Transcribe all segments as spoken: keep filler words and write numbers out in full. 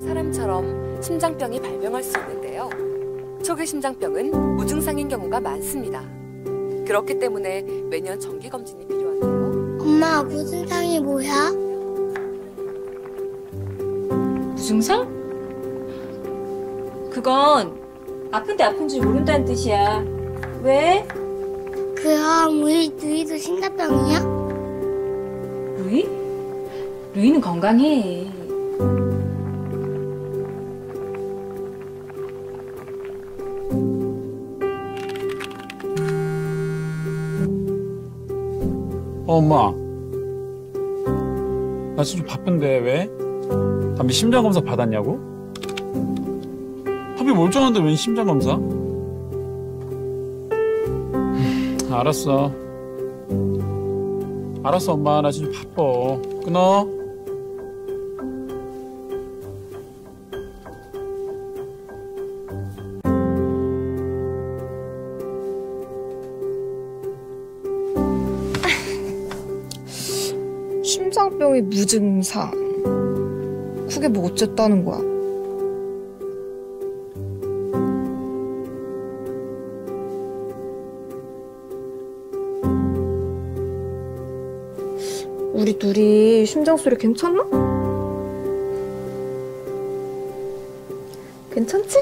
사람처럼 심장병이 발병할 수 있는데요. 초기 심장병은 무증상인 경우가 많습니다. 그렇기 때문에 매년 정기검진이 필요한데요. 엄마, 무증상이 뭐야? 무증상? 그건 아픈데 아픈지 모른다는 뜻이야. 왜? 그럼 우리 누이도 심장병이야? 루이? 루이는 건강해. 어, 엄마. 나 지금 좀 바쁜데 왜? 담비 심장검사 받았냐고? 담비 멀쩡한데 웬 심장검사? 알았어. 알았어, 엄마. 나 지금 바빠. 끊어. 심장병이 무증상. 그게 뭐 어쨌다는 거야? 우리 둘이 심장 소리 괜찮나? 괜찮지?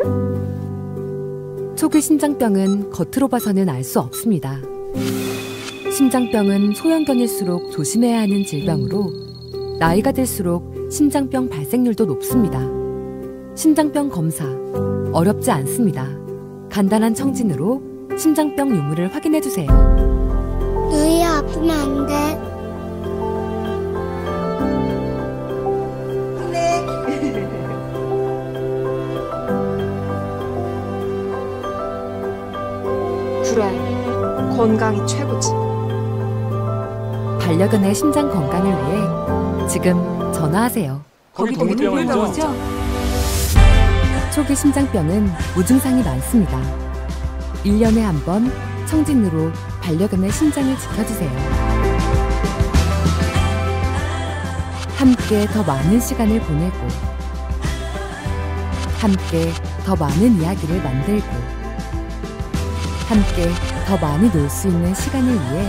응? 초기 심장병은 겉으로 봐서는 알 수 없습니다. 심장병은 소형견일수록 조심해야 하는 질병으로 나이가 들수록 심장병 발생률도 높습니다. 심장병 검사 어렵지 않습니다. 간단한 청진으로 심장병 유무를 확인해주세요. 누이야, 아프면 안 돼. 네. 그래, 건강이 최고지. 반려견의 심장 건강을 위해 지금 전화하세요. 거기 동물병원이죠? 초기 심장병은 무증상이 많습니다. 일 년에 한 번 청진으로 반려견의 심장을 지켜주세요. 함께 더 많은 시간을 보내고 함께 더 많은 이야기를 만들고 함께 더 많이 놀 수 있는 시간을 위해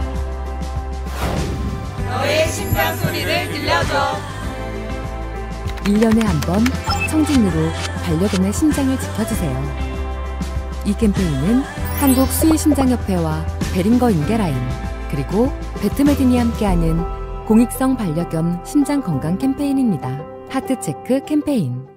너의 심장 소리를 들려줘. 일 년에 한 번 청진으로 반려견의 심장을 지켜주세요. 이 캠페인은 한국수의심장협회와 베링거 인게라임 그리고 배트메딘이 함께하는 공익성 반려견 심장 건강 캠페인입니다. 하트체크 캠페인.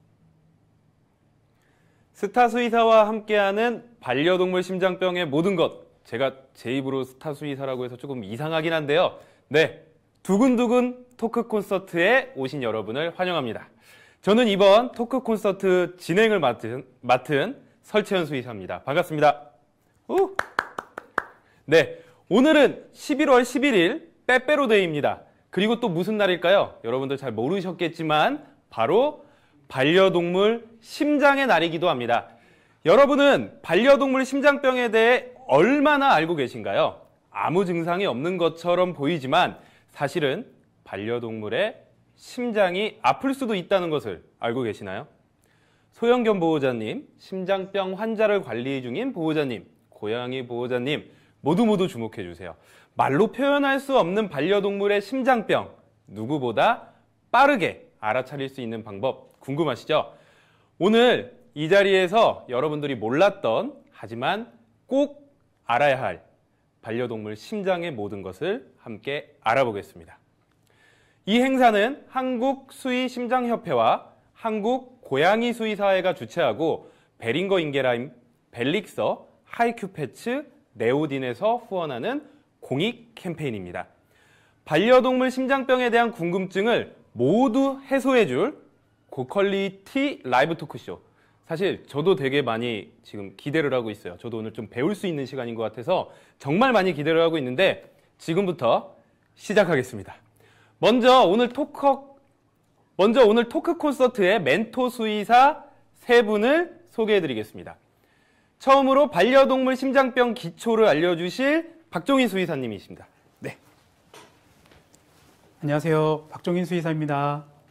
스타 수의사와 함께하는 반려동물 심장병의 모든 것. 제가 제 입으로 스타 수의사라고 해서 조금 이상하긴 한데요. 네, 두근두근 토크 콘서트에 오신 여러분을 환영합니다. 저는 이번 토크 콘서트 진행을 맡은, 맡은 설채연 수의사입니다. 반갑습니다. 우! 네, 오늘은 십일월 십일일 빼빼로데이입니다. 그리고 또 무슨 날일까요? 여러분들 잘 모르셨겠지만 바로 반려동물 심장의 날이기도 합니다. 여러분은 반려동물 심장병에 대해 얼마나 알고 계신가요? 아무 증상이 없는 것처럼 보이지만 사실은 반려동물의 심장이 아플 수도 있다는 것을 알고 계시나요? 소형견 보호자님, 심장병 환자를 관리 중인 보호자님, 고양이 보호자님 모두 모두 주목해 주세요. 말로 표현할 수 없는 반려동물의 심장병, 누구보다 빠르게 알아차릴 수 있는 방법 궁금하시죠? 오늘 이 자리에서 여러분들이 몰랐던 하지만 꼭 알아야 할 반려동물 심장의 모든 것을 함께 알아보겠습니다. 이 행사는 한국수의심장협회와 한국고양이수의사회가 주최하고 베링거 인게라임, 벨릭서, 하이큐패츠, 네오딘에서 후원하는 공익 캠페인입니다. 반려동물 심장병에 대한 궁금증을 모두 해소해줄 고퀄리티 라이브 토크쇼. 사실 저도 되게 많이 지금 기대를 하고 있어요. 저도 오늘 좀 배울 수 있는 시간인 것 같아서 정말 많이 기대를 하고 있는데 지금부터 시작하겠습니다. 먼저 오늘 토크, 먼저 오늘 토크 콘서트의 멘토 수의사 세 분을 소개해드리겠습니다. 처음으로 반려동물 심장병 기초를 알려주실 박종인 수의사님이십니다. 네. 안녕하세요. 박종인 수의사입니다.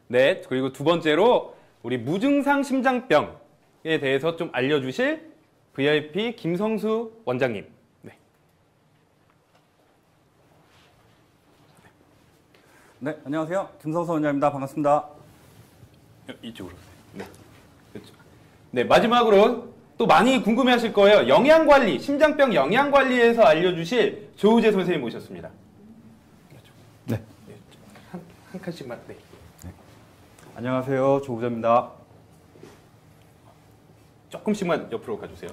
네, 그리고 두 번째로 우리 무증상 심장병에 대해서 좀 알려주실 브이아이피 김성수 원장님. 네. 네, 안녕하세요. 김성수 원장입니다. 반갑습니다. 이쪽으로. 네. 그렇죠. 네, 마지막으로 또 많이 궁금해하실 거예요. 영양관리, 심장병 영양관리에서 알려주실 조우재 선생님 모셨습니다. 네. 한, 한 칸씩만. 네. 네. 안녕하세요. 조우재입니다. 조금씩만 옆으로 가주세요.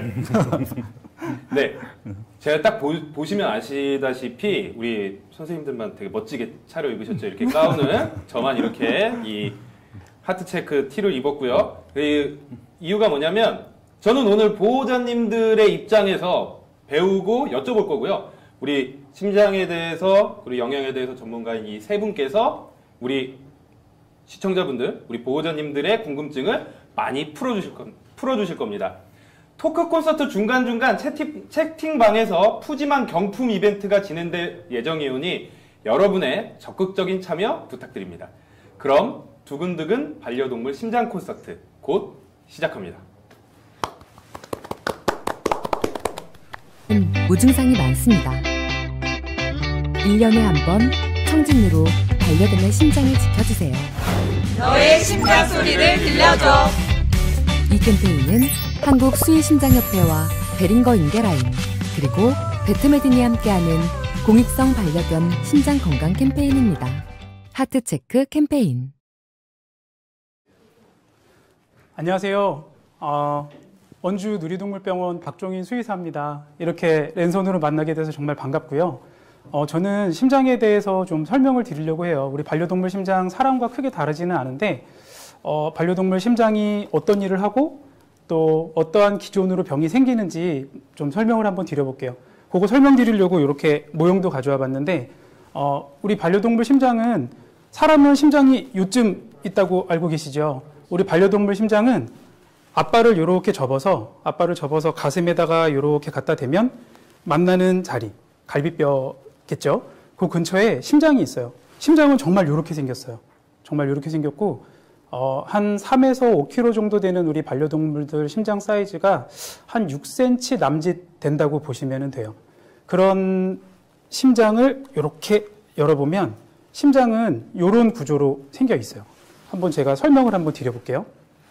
네. 제가 딱 보, 보시면 아시다시피 우리 선생님들만 되게 멋지게 차려입으셨죠. 이렇게 가운을 저만 이렇게 이 하트체크 티를 입었고요. 그 이유가 뭐냐면 저는 오늘 보호자님들의 입장에서 배우고 여쭤볼 거고요. 우리 심장에 대해서 그리고 영양에 대해서 전문가인 이 세 분께서 우리 시청자분들, 우리 보호자님들의 궁금증을 많이 풀어주실, 건, 풀어주실 겁니다. 토크 콘서트 중간중간 채팅, 채팅방에서 푸짐한 경품 이벤트가 진행될 예정이오니 여러분의 적극적인 참여 부탁드립니다. 그럼 두근두근 반려동물 심장 콘서트 곧 시작합니다. 무증상이 많습니다. 일 년에 한 번 청진으로 반려견의 심장을 지켜주세요. 너의 심장 소리를 들려줘. 이 캠페인은 한국 수의심장협회와 베링거 인계라인 그리고 배트메딘이 함께하는 공익성 반려견 심장 건강 캠페인입니다. 하트체크 캠페인. 안녕하세요. 어, 원주 누리동물병원 박종인 수의사입니다. 이렇게 랜선으로 만나게 돼서 정말 반갑고요. 어, 저는 심장에 대해서 좀 설명을 드리려고 해요. 우리 반려동물 심장 사람과 크게 다르지는 않은데 어, 반려동물 심장이 어떤 일을 하고 또 어떠한 기존으로 병이 생기는지 좀 설명을 한번 드려볼게요. 그거 설명드리려고 이렇게 모형도 가져와 봤는데 어, 우리 반려동물 심장은 사람은 심장이 요쯤 있다고 알고 계시죠? 우리 반려동물 심장은 앞발을 이렇게 접어서 앞발을 접어서 가슴에다가 이렇게 갖다 대면 만나는 자리, 갈비뼈겠죠? 그 근처에 심장이 있어요. 심장은 정말 이렇게 생겼어요. 정말 이렇게 생겼고 어, 한 삼에서 오 킬로그램 정도 되는 우리 반려동물들 심장 사이즈가 한 육 센티미터 남짓 된다고 보시면 돼요. 그런 심장을 이렇게 열어보면 심장은 이런 구조로 생겨 있어요. 한번 제가 설명을 한번 드려볼게요.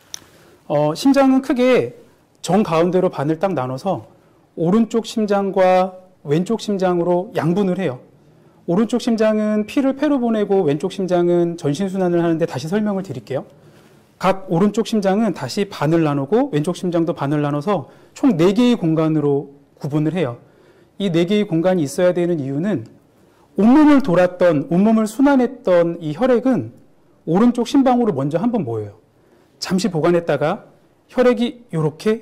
어, 심장은 크게 정 가운데로 반을 딱 나눠서 오른쪽 심장과 왼쪽 심장으로 양분을 해요. 오른쪽 심장은 피를 폐로 보내고 왼쪽 심장은 전신순환을 하는데 다시 설명을 드릴게요. 각 오른쪽 심장은 다시 반을 나누고 왼쪽 심장도 반을 나눠서 총 네 개의 공간으로 구분을 해요. 이 네 개의 공간이 있어야 되는 이유는 온몸을 돌았던, 온몸을 순환했던 이 혈액은 오른쪽 심방으로 먼저 한번 모여요. 잠시 보관했다가 혈액이 이렇게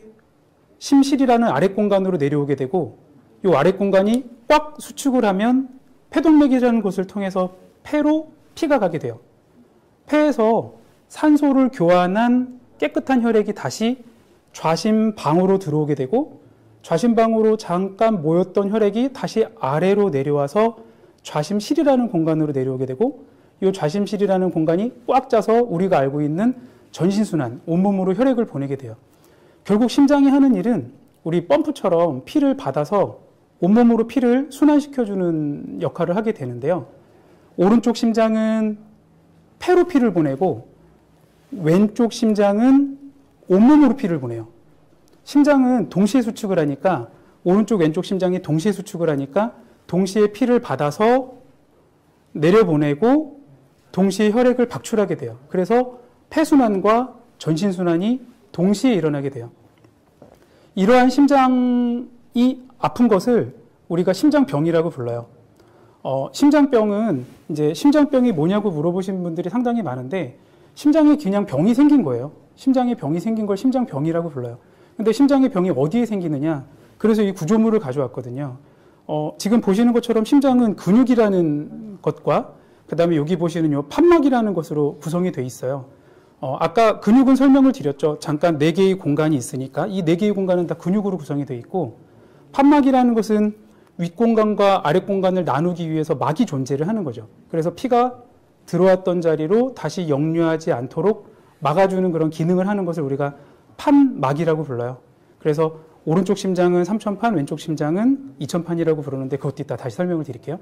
심실이라는 아랫 공간으로 내려오게 되고 이 아랫 공간이 꽉 수축을 하면 폐동맥이라는 곳을 통해서 폐로 피가 가게 돼요. 폐에서 산소를 교환한 깨끗한 혈액이 다시 좌심방으로 들어오게 되고 좌심방으로 잠깐 모였던 혈액이 다시 아래로 내려와서 좌심실이라는 공간으로 내려오게 되고 이 좌심실이라는 공간이 꽉 짜서 우리가 알고 있는 전신순환, 온몸으로 혈액을 보내게 돼요. 결국 심장이 하는 일은 우리 펌프처럼 피를 받아서 온몸으로 피를 순환시켜주는 역할을 하게 되는데요. 오른쪽 심장은 폐로 피를 보내고 왼쪽 심장은 온몸으로 피를 보내요. 심장은 동시에 수축을 하니까 오른쪽 왼쪽 심장이 동시에 수축을 하니까 동시에 피를 받아서 내려보내고 동시에 혈액을 박출하게 돼요. 그래서 폐순환과 전신순환이 동시에 일어나게 돼요. 이러한 심장이 아픈 것을 우리가 심장병이라고 불러요. 어, 심장병은 이제 심장병이 뭐냐고 물어보신 분들이 상당히 많은데 심장에 그냥 병이 생긴 거예요. 심장에 병이 생긴 걸 심장병이라고 불러요. 근데 심장의 병이 어디에 생기느냐? 그래서 이 구조물을 가져왔거든요. 어, 지금 보시는 것처럼 심장은 근육이라는 것과 그 다음에 여기 보시는 요 판막이라는 것으로 구성이 돼 있어요. 어, 아까 근육은 설명을 드렸죠. 잠깐 네 개의 공간이 있으니까 이 네 개의 공간은 다 근육으로 구성이 돼 있고 판막이라는 것은 윗공간과 아랫공간을 나누기 위해서 막이 존재를 하는 거죠. 그래서 피가 들어왔던 자리로 다시 역류하지 않도록 막아주는 그런 기능을 하는 것을 우리가 판막이라고 불러요. 그래서 오른쪽 심장은 삼천 판, 왼쪽 심장은 이천 판이라고 부르는데 그것도 이따 다시 설명을 드릴게요.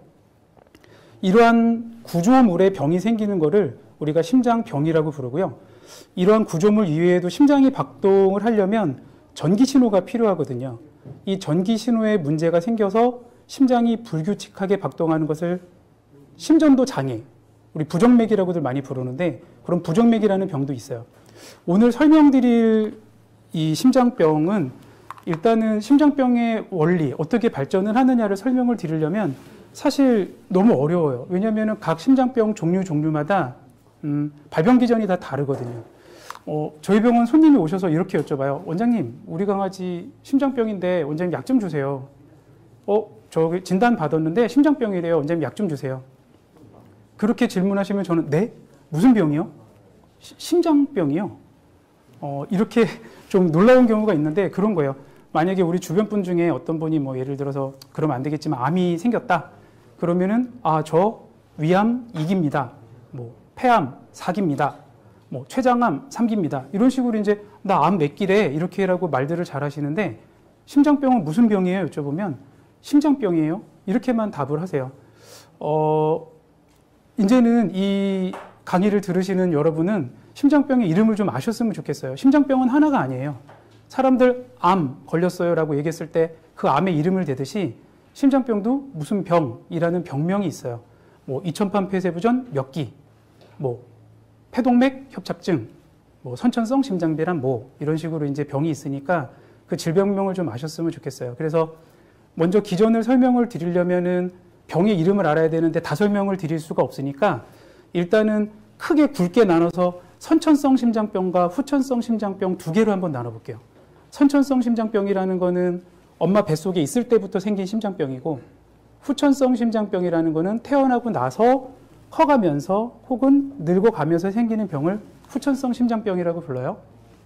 이러한 구조물의 병이 생기는 것을 우리가 심장병이라고 부르고요. 이러한 구조물 이외에도 심장이 박동을 하려면 전기 신호가 필요하거든요. 이 전기 신호에 문제가 생겨서 심장이 불규칙하게 박동하는 것을 심전도 장애, 우리 부정맥이라고들 많이 부르는데 그런 부정맥이라는 병도 있어요. 오늘 설명드릴 이 심장병은 일단은 심장병의 원리, 어떻게 발전을 하느냐를 설명을 드리려면 사실 너무 어려워요. 왜냐하면 각 심장병 종류 종류마다 음, 발병 기전이 다 다르거든요. 어, 저희 병원 손님이 오셔서 이렇게 여쭤봐요. 원장님, 우리 강아지 심장병인데 원장님 약 좀 주세요. 어, 저 진단 받았는데 심장병이래요. 원장님 약 좀 주세요. 그렇게 질문하시면 저는 네? 무슨 병이요? 시, 심장병이요? 어, 이렇게 좀 놀라운 경우가 있는데 그런 거예요. 만약에 우리 주변 분 중에 어떤 분이 뭐 예를 들어서 그러면 안 되겠지만 암이 생겼다. 그러면은 아, 저 위암 이 기입니다. 뭐 폐암 사 기입니다. 뭐 췌장암 삼 기입니다. 이런 식으로 이제 나 암 몇 기래 이렇게라고 말들을 잘 하시는데 심장병은 무슨 병이에요? 여쭤보면 심장병이에요. 이렇게만 답을 하세요. 어, 이제는 이 강의를 들으시는 여러분은 심장병의 이름을 좀 아셨으면 좋겠어요. 심장병은 하나가 아니에요. 사람들 암 걸렸어요라고 얘기했을 때 그 암의 이름을 대듯이 심장병도 무슨 병이라는 병명이 있어요. 뭐 이천 판 폐쇄부전 몇 기, 뭐 폐동맥 협착증, 뭐 선천성 심장질환 뭐 이런 식으로 이제 병이 있으니까 그 질병명을 좀 아셨으면 좋겠어요. 그래서 먼저 기전을 설명을 드리려면은 병의 이름을 알아야 되는데 다 설명을 드릴 수가 없으니까 일단은 크게 굵게 나눠서 선천성 심장병과 후천성 심장병 두 개로 한번 나눠볼게요. 선천성 심장병이라는 거는 엄마 뱃속에 있을 때부터 생긴 심장병이고 후천성 심장병이라는 거는 태어나고 나서 커가면서 혹은 늙어가면서 생기는 병을 후천성 심장병이라고 불러요.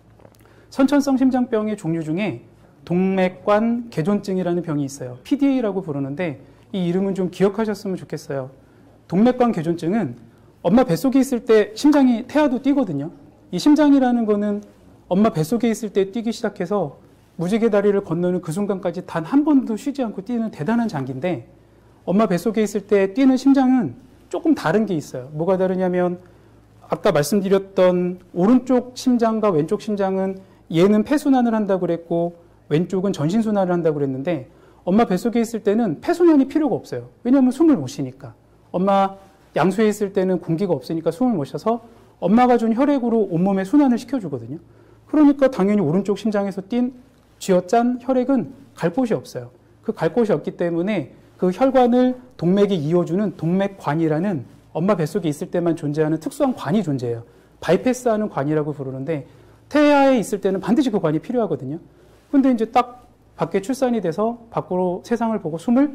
선천성 심장병의 종류 중에 동맥관 개존증이라는 병이 있어요. 피디에이라고 부르는데 이 이름은 좀 기억하셨으면 좋겠어요. 동맥관 개존증은 엄마 뱃속에 있을 때 심장이 태아도 뛰거든요. 이 심장이라는 거는 엄마 뱃속에 있을 때 뛰기 시작해서 무지개 다리를 건너는 그 순간까지 단 한 번도 쉬지 않고 뛰는 대단한 장기인데 엄마 뱃속에 있을 때 뛰는 심장은 조금 다른 게 있어요. 뭐가 다르냐면 아까 말씀드렸던 오른쪽 심장과 왼쪽 심장은 얘는 폐순환을 한다고 그랬고 왼쪽은 전신순환을 한다고 그랬는데 엄마 뱃속에 있을 때는 폐순환이 필요가 없어요. 왜냐하면 숨을 못 쉬니까. 엄마 양수에 있을 때는 공기가 없으니까 숨을 못 쉬어서 엄마가 준 혈액으로 온몸에 순환을 시켜주거든요. 그러니까 당연히 오른쪽 심장에서 뛴 쥐어짠 혈액은 갈 곳이 없어요. 그 갈 곳이 없기 때문에 그 혈관을 동맥에 이어주는 동맥관이라는 엄마 뱃속에 있을 때만 존재하는 특수한 관이 존재해요. 바이패스하는 관이라고 부르는데 태아에 있을 때는 반드시 그 관이 필요하거든요. 근데 이제 딱 밖에 출산이 돼서 밖으로 세상을 보고 숨을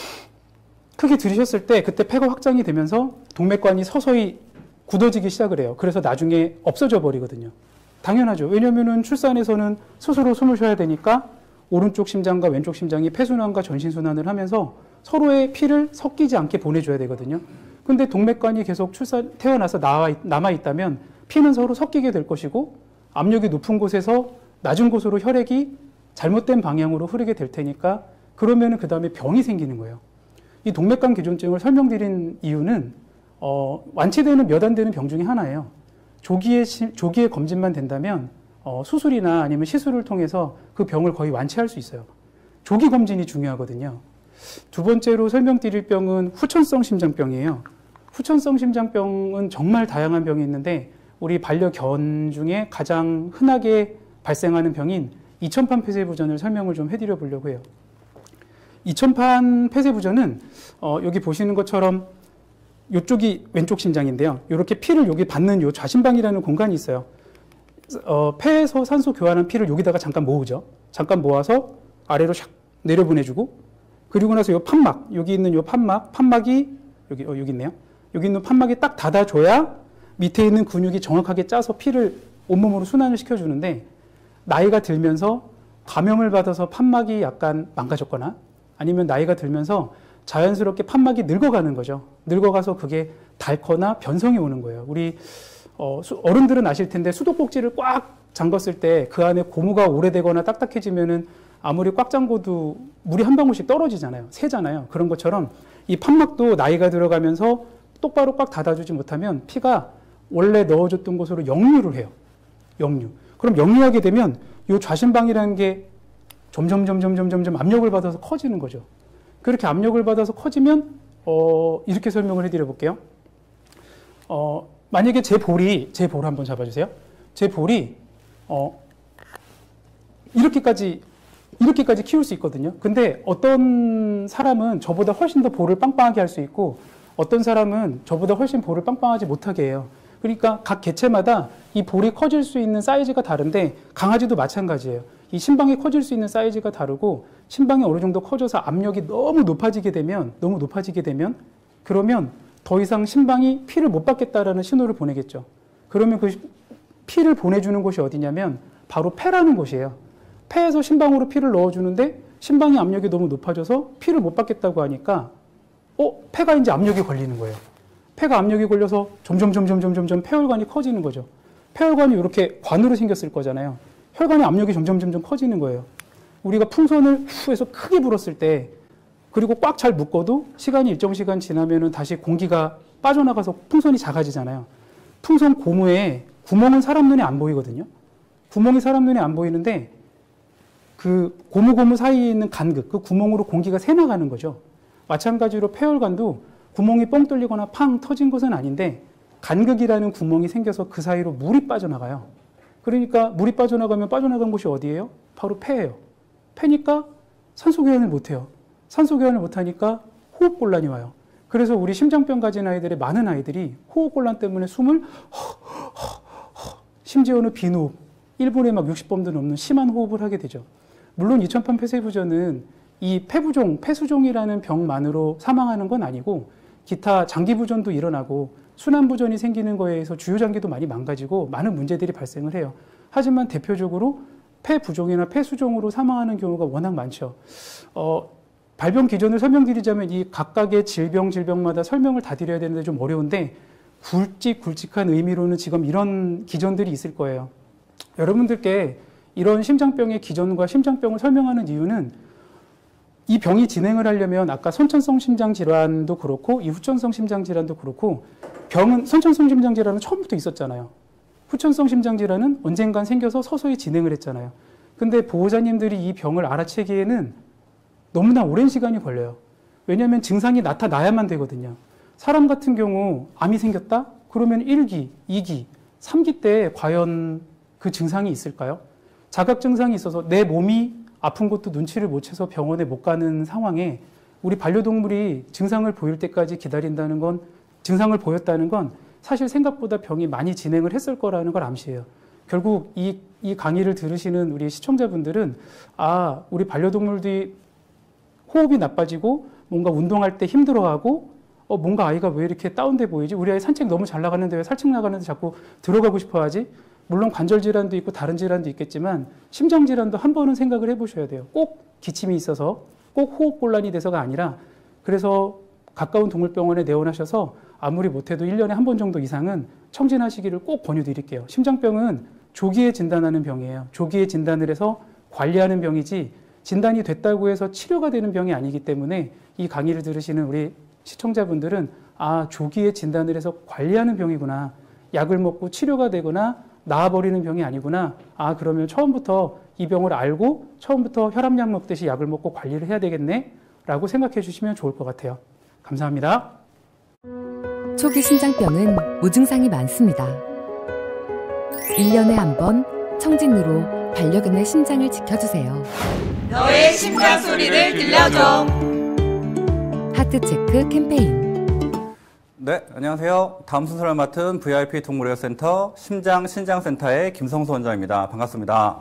크게 들이셨을 때 그때 폐가 확장이 되면서 동맥관이 서서히 굳어지기 시작을 해요. 그래서 나중에 없어져 버리거든요. 당연하죠. 왜냐면은 출산에서는 스스로 숨을 쉬어야 되니까 오른쪽 심장과 왼쪽 심장이 폐순환과 전신순환을 하면서 서로의 피를 섞이지 않게 보내줘야 되거든요. 근데 동맥관이 계속 출산, 태어나서 남아있다면 피는 서로 섞이게 될 것이고 압력이 높은 곳에서 낮은 곳으로 혈액이 잘못된 방향으로 흐르게 될 테니까 그러면은 그 다음에 병이 생기는 거예요. 이 동맥관 개존증을 설명드린 이유는 어, 완치되는 몇 안 되는 병 중에 하나예요. 조기에, 조기에 검진만 된다면 어, 수술이나 아니면 시술을 통해서 그 병을 거의 완치할 수 있어요. 조기 검진이 중요하거든요. 두 번째로 설명드릴 병은 후천성 심장병이에요. 후천성 심장병은 정말 다양한 병이 있는데 우리 반려견 중에 가장 흔하게 발생하는 병인 이천 판 폐쇄부전을 설명을 좀 해드려 보려고 해요. 이천 판 폐쇄부전은 어, 여기 보시는 것처럼 이쪽이 왼쪽 심장인데요. 이렇게 피를 여기 받는 요 좌심방이라는 공간이 있어요. 어, 폐에서 산소 교환한 피를 여기다가 잠깐 모으죠. 잠깐 모아서 아래로 샥 내려보내주고 그리고 나서 요 판막, 여기 있는 요 판막, 판막이 여기, 어, 여기 있네요. 여기 있는 판막이 딱 닫아줘야 밑에 있는 근육이 정확하게 짜서 피를 온몸으로 순환을 시켜주는데 나이가 들면서 감염을 받아서 판막이 약간 망가졌거나 아니면 나이가 들면서 자연스럽게 판막이 늙어가는 거죠. 늙어가서 그게 닳거나 변성이 오는 거예요. 우리 어, 수, 어른들은 아실 텐데 수도꼭지를 꽉 잠갔을 때 그 안에 고무가 오래되거나 딱딱해지면은 아무리 꽉 잠궈도 물이 한 방울씩 떨어지잖아요. 새잖아요. 그런 것처럼 이 판막도 나이가 들어가면서 똑바로 꽉 닫아주지 못하면 피가 원래 넣어줬던 곳으로 역류를 해요. 역류. 그럼 역류하게 되면 이 좌심방이라는 게 점점 점점 점점 점 압력을 받아서 커지는 거죠. 그렇게 압력을 받아서 커지면 어, 이렇게 설명을 해드려 볼게요. 어, 만약에 제 볼이 제 볼 한번 잡아주세요. 제 볼이 어, 이렇게까지 이렇게까지 키울 수 있거든요. 근데 어떤 사람은 저보다 훨씬 더 볼을 빵빵하게 할 수 있고 어떤 사람은 저보다 훨씬 볼을 빵빵하지 못하게 해요. 그러니까 각 개체마다 이 볼이 커질 수 있는 사이즈가 다른데 강아지도 마찬가지예요. 이 심방이 커질 수 있는 사이즈가 다르고 심방이 어느 정도 커져서 압력이 너무 높아지게 되면 너무 높아지게 되면 그러면 더 이상 심방이 피를 못 받겠다라는 신호를 보내겠죠. 그러면 그 피를 보내주는 곳이 어디냐면 바로 폐라는 곳이에요. 폐에서 심방으로 피를 넣어주는데 심방의 압력이 너무 높아져서 피를 못 받겠다고 하니까 어? 폐가 이제 압력이 걸리는 거예요. 폐가 압력이 걸려서 점점 점점 점점 점점 폐혈관이 커지는 거죠. 폐혈관이 이렇게 관으로 생겼을 거잖아요. 혈관의 압력이 점점 점점 커지는 거예요. 우리가 풍선을 후 해서 크게 불었을 때 그리고 꽉 잘 묶어도 시간이 일정 시간 지나면은 다시 공기가 빠져나가서 풍선이 작아지잖아요. 풍선 고무에 구멍은 사람 눈에 안 보이거든요. 구멍이 사람 눈에 안 보이는데 그 고무고무 사이에 있는 간극, 그 구멍으로 공기가 새나가는 거죠. 마찬가지로 폐혈관도 구멍이 뻥 뚫리거나 팡 터진 것은 아닌데 간극이라는 구멍이 생겨서 그 사이로 물이 빠져나가요. 그러니까 물이 빠져나가면 빠져나간 곳이 어디예요? 바로 폐예요. 폐니까 산소교환을 못해요. 산소교환을 못하니까 호흡곤란이 와요. 그래서 우리 심장병 가진 아이들의 많은 아이들이 호흡곤란 때문에 숨을 허, 허, 허, 심지어는 비호흡, 일 분에 막 육십 번도 넘는 심한 호흡을 하게 되죠. 물론 이천판 폐쇄부전은 이 폐부종, 폐수종이라는 병만으로 사망하는 건 아니고 기타 장기부전도 일어나고 순환부전이 생기는 거에 의해서 주요장기도 많이 망가지고 많은 문제들이 발생을 해요. 하지만 대표적으로 폐부종이나 폐수종으로 사망하는 경우가 워낙 많죠. 어, 발병 기전을 설명드리자면 이 각각의 질병, 질병마다 설명을 다 드려야 되는데 좀 어려운데 굵직 굵직한 의미로는 지금 이런 기전들이 있을 거예요. 여러분들께 이런 심장병의 기전과 심장병을 설명하는 이유는 이 병이 진행을 하려면 아까 선천성 심장질환도 그렇고 이 후천성 심장질환도 그렇고 병은 선천성 심장질환은 처음부터 있었잖아요. 후천성 심장질환은 언젠간 생겨서 서서히 진행을 했잖아요. 근데 보호자님들이 이 병을 알아채기에는 너무나 오랜 시간이 걸려요. 왜냐하면 증상이 나타나야만 되거든요. 사람 같은 경우 암이 생겼다? 그러면 일 기, 이 기, 삼 기 때 과연 그 증상이 있을까요? 자각 증상이 있어서 내 몸이 아픈 것도 눈치를 못 채서 병원에 못 가는 상황에 우리 반려동물이 증상을 보일 때까지 기다린다는 건, 증상을 보였다는 건 사실 생각보다 병이 많이 진행을 했을 거라는 걸 암시해요. 결국 이, 이 강의를 들으시는 우리 시청자분들은 아, 우리 반려동물들이 호흡이 나빠지고 뭔가 운동할 때 힘들어하고 어, 뭔가 아이가 왜 이렇게 다운돼 보이지? 우리 아이 산책 너무 잘 나가는데 왜 산책 나가는데 자꾸 들어가고 싶어 하지? 물론 관절 질환도 있고 다른 질환도 있겠지만 심장 질환도 한 번은 생각을 해보셔야 돼요. 꼭 기침이 있어서 꼭 호흡곤란이 돼서가 아니라 그래서 가까운 동물병원에 내원하셔서 아무리 못해도 일 년에 한 번 정도 이상은 청진하시기를 꼭 권유드릴게요. 심장병은 조기에 진단하는 병이에요. 조기에 진단을 해서 관리하는 병이지 진단이 됐다고 해서 치료가 되는 병이 아니기 때문에 이 강의를 들으시는 우리 시청자분들은 아, 조기에 진단을 해서 관리하는 병이구나. 약을 먹고 치료가 되거나 나아버리는 병이 아니구나. 아, 그러면 처음부터 이 병을 알고 처음부터 혈압약 먹듯이 약을 먹고 관리를 해야 되겠네 라고 생각해 주시면 좋을 것 같아요. 감사합니다. 초기 심장병은 무증상이 많습니다. 일 년에 한 번 청진으로 반려견의 심장을 지켜주세요. 너의 심장 소리를 들려줘. 하트체크 캠페인. 네, 안녕하세요. 다음 순서를 맡은 브이아이피 동물의료센터 심장신장센터의 김성수 원장입니다. 반갑습니다.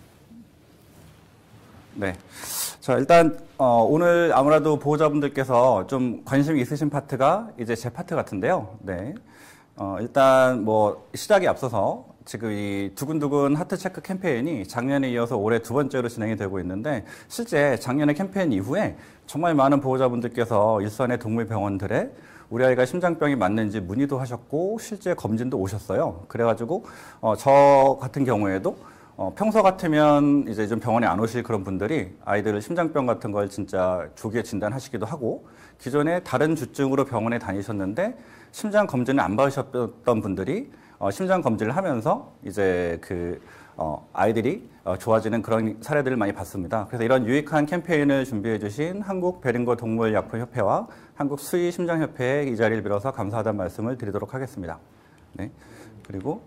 네. 자, 일단, 어, 오늘 아무래도 보호자분들께서 좀 관심이 있으신 파트가 이제 제 파트 같은데요. 네. 어, 일단 뭐, 시작에 앞서서 지금 이 두근두근 하트 체크 캠페인이 작년에 이어서 올해 두 번째로 진행이 되고 있는데 실제 작년에 캠페인 이후에 정말 많은 보호자분들께서 일선의 동물병원들에 우리 아이가 심장병이 맞는지 문의도 하셨고 실제 검진도 오셨어요. 그래가지고 어, 저 같은 경우에도 어, 평소 같으면 이제 좀 병원에 안 오실 그런 분들이 아이들 심장병 같은 걸 진짜 조기에 진단하시기도 하고 기존에 다른 주증으로 병원에 다니셨는데 심장 검진을 안 받으셨던 분들이 어, 심장 검진을 하면서 이제 그 어, 아이들이 어, 좋아지는 그런 사례들을 많이 봤습니다. 그래서 이런 유익한 캠페인을 준비해 주신 한국 베링거 동물약품협회와 한국 수의심장협회에 이 자리를 빌어서 감사하다는 말씀을 드리도록 하겠습니다. 네. 그리고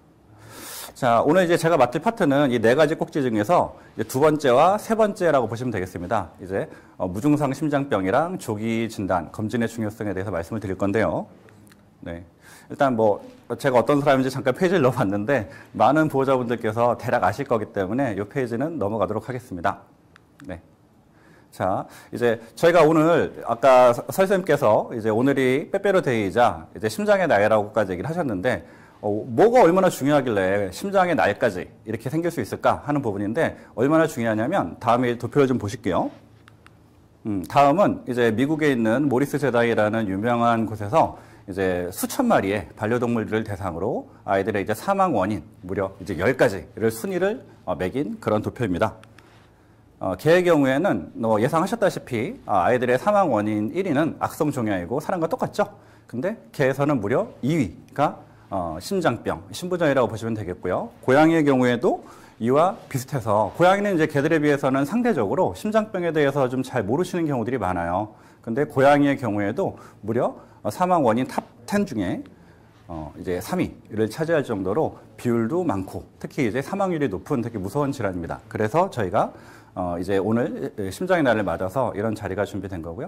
자, 오늘 이제 제가 맡을 파트는 이 네 가지 꼭지 중에서 이제 두 번째와 세 번째라고 보시면 되겠습니다. 이제 어, 무증상 심장병이랑 조기 진단, 검진의 중요성에 대해서 말씀을 드릴 건데요. 네. 일단 뭐 제가 어떤 사람인지 잠깐 페이지를 넣어봤는데 많은 보호자분들께서 대략 아실 거기 때문에 이 페이지는 넘어가도록 하겠습니다. 네. 자, 이제 저희가 오늘 아까 설쌤께서 이제 오늘이 빼빼로 데이이자 이제 심장의 날이라고까지 얘기를 하셨는데 어, 뭐가 얼마나 중요하길래 심장의 날까지 이렇게 생길 수 있을까 하는 부분인데 얼마나 중요하냐면 다음에 도표를 좀 보실게요. 음, 다음은 이제 미국에 있는 모리스 제다이라는 유명한 곳에서 이제 수천 마리의 반려동물들을 대상으로 아이들의 이제 사망 원인 무려 이제 열 가지를 순위를 어, 매긴 그런 도표입니다. 어, 개의 경우에는 뭐 예상하셨다시피 아, 아이들의 사망 원인 일 위는 악성 종양이고 사람과 똑같죠. 근데 개에서는 무려 이 위가 어, 심장병, 심부전이라고 보시면 되겠고요. 고양이의 경우에도 이와 비슷해서 고양이는 이제 개들에 비해서는 상대적으로 심장병에 대해서 좀 잘 모르시는 경우들이 많아요. 근데 고양이의 경우에도 무려 사망 원인 탑 텐 중에 어 이제 삼 위를 차지할 정도로 비율도 많고 특히 이제 사망률이 높은 되게 무서운 질환입니다. 그래서 저희가 어 이제 오늘 심장의 날을 맞아서 이런 자리가 준비된 거고요.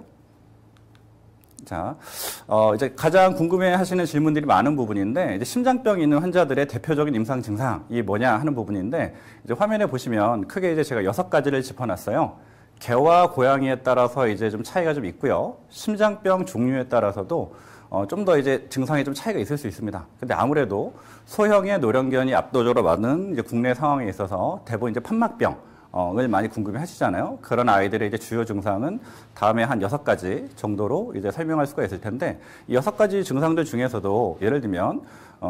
자, 어 이제 가장 궁금해하시는 질문들이 많은 부분인데 이제 심장병이 있는 환자들의 대표적인 임상 증상이 뭐냐 하는 부분인데 이제 화면에 보시면 크게 이제 제가 여섯 가지를 짚어놨어요. 개와 고양이에 따라서 이제 좀 차이가 좀 있고요. 심장병 종류에 따라서도 어, 좀 더 이제 증상이 좀 차이가 있을 수 있습니다. 근데 아무래도 소형의 노령견이 압도적으로 많은 이제 국내 상황에 있어서 대부분 이제 판막병을 많이 궁금해 하시잖아요. 그런 아이들의 이제 주요 증상은 다음에 한 여섯 가지 정도로 이제 설명할 수가 있을 텐데 이 여섯 가지 증상들 중에서도 예를 들면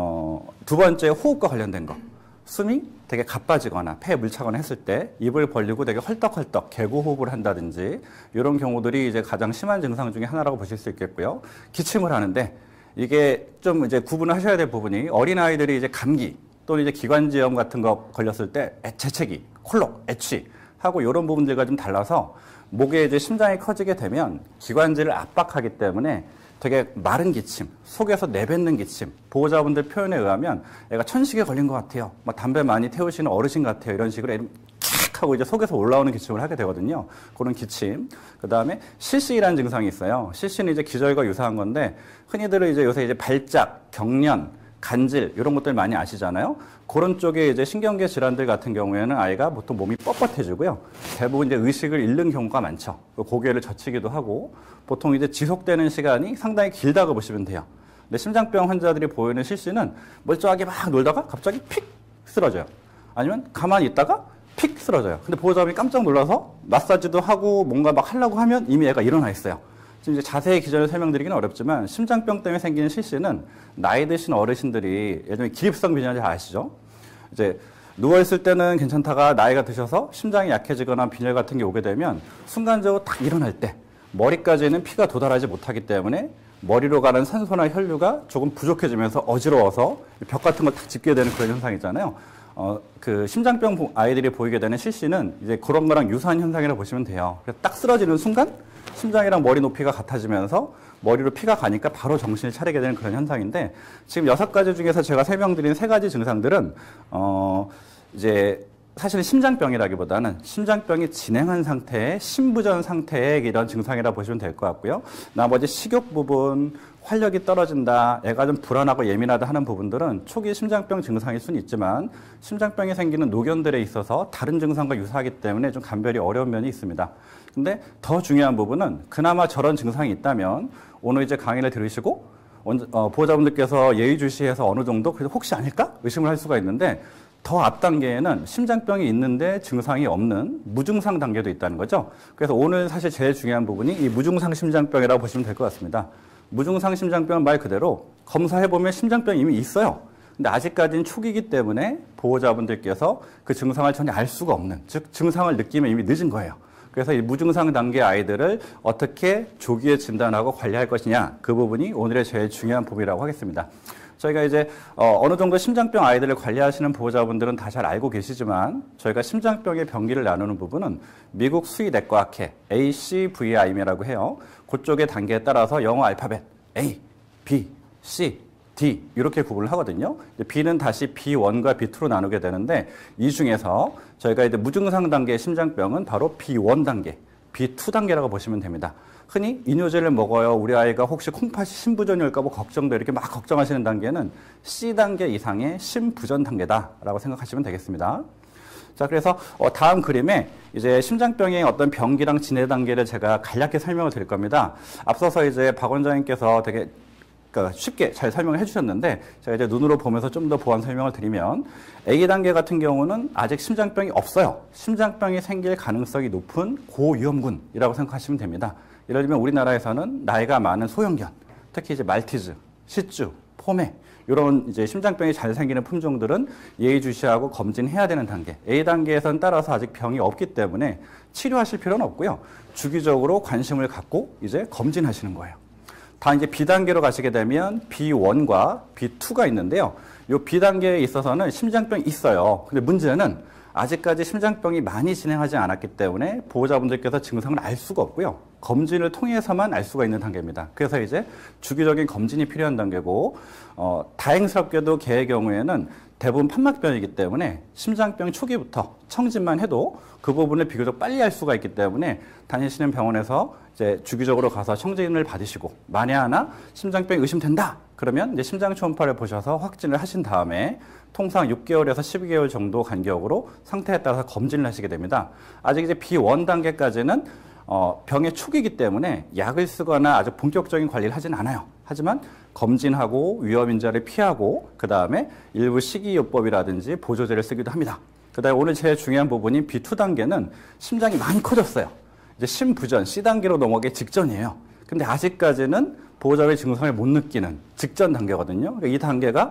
어, 두 번째 호흡과 관련된 거. 숨이 되게 가빠지거나 폐에 물 차거나 했을 때 입을 벌리고 되게 헐떡헐떡 개구호흡을 한다든지 이런 경우들이 이제 가장 심한 증상 중에 하나라고 보실 수 있겠고요. 기침을 하는데 이게 좀 이제 구분을 하셔야 될 부분이 어린아이들이 이제 감기 또는 이제 기관지염 같은 거 걸렸을 때 재채기, 콜록, 애취 하고 이런 부분들과 좀 달라서 목에 이제 심장이 커지게 되면 기관지를 압박하기 때문에 되게 마른 기침, 속에서 내뱉는 기침, 보호자분들 표현에 의하면 애가 천식에 걸린 것 같아요. 막 담배 많이 태우시는 어르신 같아요. 이런 식으로 애를 탁 하고 이제 속에서 올라오는 기침을 하게 되거든요. 그런 기침. 그 다음에 실시라는 증상이 있어요. 실시는 이제 기절과 유사한 건데 흔히들 이제 요새 이제 발작, 경련, 간질 이런 것들 많이 아시잖아요. 그런 쪽에 이제 신경계 질환들 같은 경우에는 아이가 보통 몸이 뻣뻣해지고요. 대부분 이제 의식을 잃는 경우가 많죠. 고개를 젖히기도 하고 보통 이제 지속되는 시간이 상당히 길다고 보시면 돼요. 근데 심장병 환자들이 보이는 실시는 멀쩡하게 막 놀다가 갑자기 픽 쓰러져요. 아니면 가만히 있다가 픽 쓰러져요. 근데 보호자분이 깜짝 놀라서 마사지도 하고 뭔가 막 하려고 하면 이미 애가 일어나 있어요. 지금 이제 자세히 기전을 설명드리기는 어렵지만 심장병 때문에 생기는 실시는 나이 드신 어르신들이 예전에 기립성 빈혈 아시죠? 이제 누워있을 때는 괜찮다가 나이가 드셔서 심장이 약해지거나 빈혈 같은 게 오게 되면 순간적으로 딱 일어날 때 머리까지는 피가 도달하지 못하기 때문에 머리로 가는 산소나 혈류가 조금 부족해지면서 어지러워서 벽 같은 걸 딱 짚게 되는 그런 현상이 있잖아요. 어, 그 심장병 아이들이 보이게 되는 실시는 이제 그런 거랑 유사한 현상이라고 보시면 돼요. 그래서 딱 쓰러지는 순간 심장이랑 머리 높이가 같아지면서 머리로 피가 가니까 바로 정신을 차리게 되는 그런 현상인데 지금 여섯 가지 중에서 제가 설명드린 세 가지 증상들은 어 이제 사실은 심장병이라기보다는 심장병이 진행한 상태의 심부전 상태의 이런 증상이라 보시면 될 것 같고요. 나머지 식욕 부분, 활력이 떨어진다, 애가 좀 불안하고 예민하다 하는 부분들은 초기 심장병 증상일 수는 있지만 심장병이 생기는 노견들에 있어서 다른 증상과 유사하기 때문에 좀 감별이 어려운 면이 있습니다. 근데 더 중요한 부분은 그나마 저런 증상이 있다면 오늘 이제 강의를 들으시고 어, 보호자분들께서 예의주시해서 어느 정도 그래도 혹시 아닐까 의심을 할 수가 있는데 더 앞 단계에는 심장병이 있는데 증상이 없는 무증상 단계도 있다는 거죠. 그래서 오늘 사실 제일 중요한 부분이 이 무증상 심장병이라고 보시면 될 것 같습니다. 무증상 심장병은 말 그대로 검사해보면 심장병이 이미 있어요. 근데 아직까지는 초기이기 때문에 보호자분들께서 그 증상을 전혀 알 수가 없는, 즉 증상을 느끼면 이미 늦은 거예요. 그래서 이 무증상 단계 아이들을 어떻게 조기에 진단하고 관리할 것이냐, 그 부분이 오늘의 제일 중요한 부분이라고 하겠습니다. 저희가 이제 어, 어느 정도 심장병 아이들을 관리하시는 보호자분들은 다 잘 알고 계시지만 저희가 심장병의 병기를 나누는 부분은 미국 수의내과학회 에이 씨 브이 아이 엠이라고 해요. 그쪽의 단계에 따라서 영어 알파벳 A, B, C, D 이렇게 구분을 하거든요. B는 다시 비 원과 비 투로 나누게 되는데 이 중에서 저희가 이제 무증상 단계의 심장병은 바로 비 원 단계, 비 투 단계라고 보시면 됩니다. 흔히 이뇨제를 먹어요. 우리 아이가 혹시 콩팥이 심부전이 올까 봐 걱정돼 이렇게 막 걱정하시는 단계는 C 단계 이상의 심부전 단계다라고 생각하시면 되겠습니다. 자, 그래서 어, 다음 그림에 이제 심장병의 어떤 병기랑 진행 단계를 제가 간략히 설명을 드릴 겁니다. 앞서서 이제 박 원장님께서 되게 그러니까 쉽게 잘 설명을 해주셨는데 제가 이제 눈으로 보면서 좀 더 보완 설명을 드리면 A 단계 같은 경우는 아직 심장병이 없어요. 심장병이 생길 가능성이 높은 고위험군이라고 생각하시면 됩니다. 예를 들면 우리나라에서는 나이가 많은 소형견, 특히 이제 말티즈, 시쭈, 포메 이런 이제 심장병이 잘 생기는 품종들은 예의주시하고 검진해야 되는 단계. A 단계에서는 따라서 아직 병이 없기 때문에 치료하실 필요는 없고요. 주기적으로 관심을 갖고 이제 검진하시는 거예요. 다 이제 B 단계로 가시게 되면 비 원과 비 투가 있는데요. 이 B 단계에 있어서는 심장병이 있어요. 근데 문제는 아직까지 심장병이 많이 진행하지 않았기 때문에 보호자분들께서 증상을 알 수가 없고요. 검진을 통해서만 알 수가 있는 단계입니다. 그래서 이제 주기적인 검진이 필요한 단계고, 어, 다행스럽게도 개의 경우에는 대부분 판막병이기 때문에 심장병 초기부터 청진만 해도 그 부분을 비교적 빨리 할 수가 있기 때문에 다니시는 병원에서 이제 주기적으로 가서 청진을 받으시고 만에 하나 심장병이 의심된다 그러면 이제 심장 초음파를 보셔서 확진을 하신 다음에 통상 육 개월에서 십이 개월 정도 간격으로 상태에 따라서 검진을 하시게 됩니다. 아직 이제 비 원 단계까지는 어, 병의 초기이기 때문에 약을 쓰거나 아주 본격적인 관리를 하진 않아요. 하지만 검진하고 위험 인자를 피하고 그 다음에 일부 식이요법이라든지 보조제를 쓰기도 합니다. 그 다음에 오늘 제일 중요한 부분인 비 투 단계는 심장이 많이 커졌어요. 이제 심부전 C 단계로 넘어가기 직전이에요. 근데 아직까지는 보호자의 증상을 못 느끼는 직전 단계거든요. 그러니까 이 단계가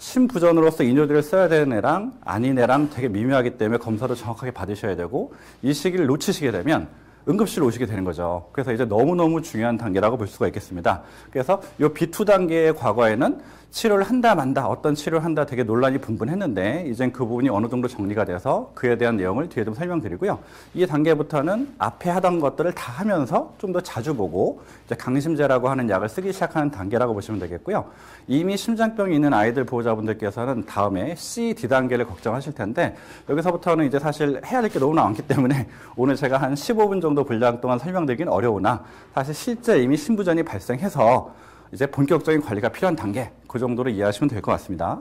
심부전으로서 이뇨제를 써야 되는 애랑 아닌 애랑 되게 미묘하기 때문에 검사도 정확하게 받으셔야 되고 이 시기를 놓치시게 되면 응급실로 오시게 되는 거죠. 그래서 이제 너무너무 중요한 단계라고 볼 수가 있겠습니다. 그래서 이 비 투 단계의 과거에는 치료를 한다 만다 어떤 치료를 한다 되게 논란이 분분했는데 이젠 그 부분이 어느 정도 정리가 돼서 그에 대한 내용을 뒤에 좀 설명드리고요. 이 단계부터는 앞에 하던 것들을 다 하면서 좀 더 자주 보고 이제 강심제라고 하는 약을 쓰기 시작하는 단계라고 보시면 되겠고요. 이미 심장병이 있는 아이들 보호자분들께서는 다음에 씨, 디 단계를 걱정하실 텐데 여기서부터는 이제 사실 해야 될 게 너무 많기 때문에 오늘 제가 한 십오 분 정도 분량 동안 설명드리긴 어려우나 사실 실제 이미 심부전이 발생해서 이제 본격적인 관리가 필요한 단계, 그 정도로 이해하시면 될 것 같습니다.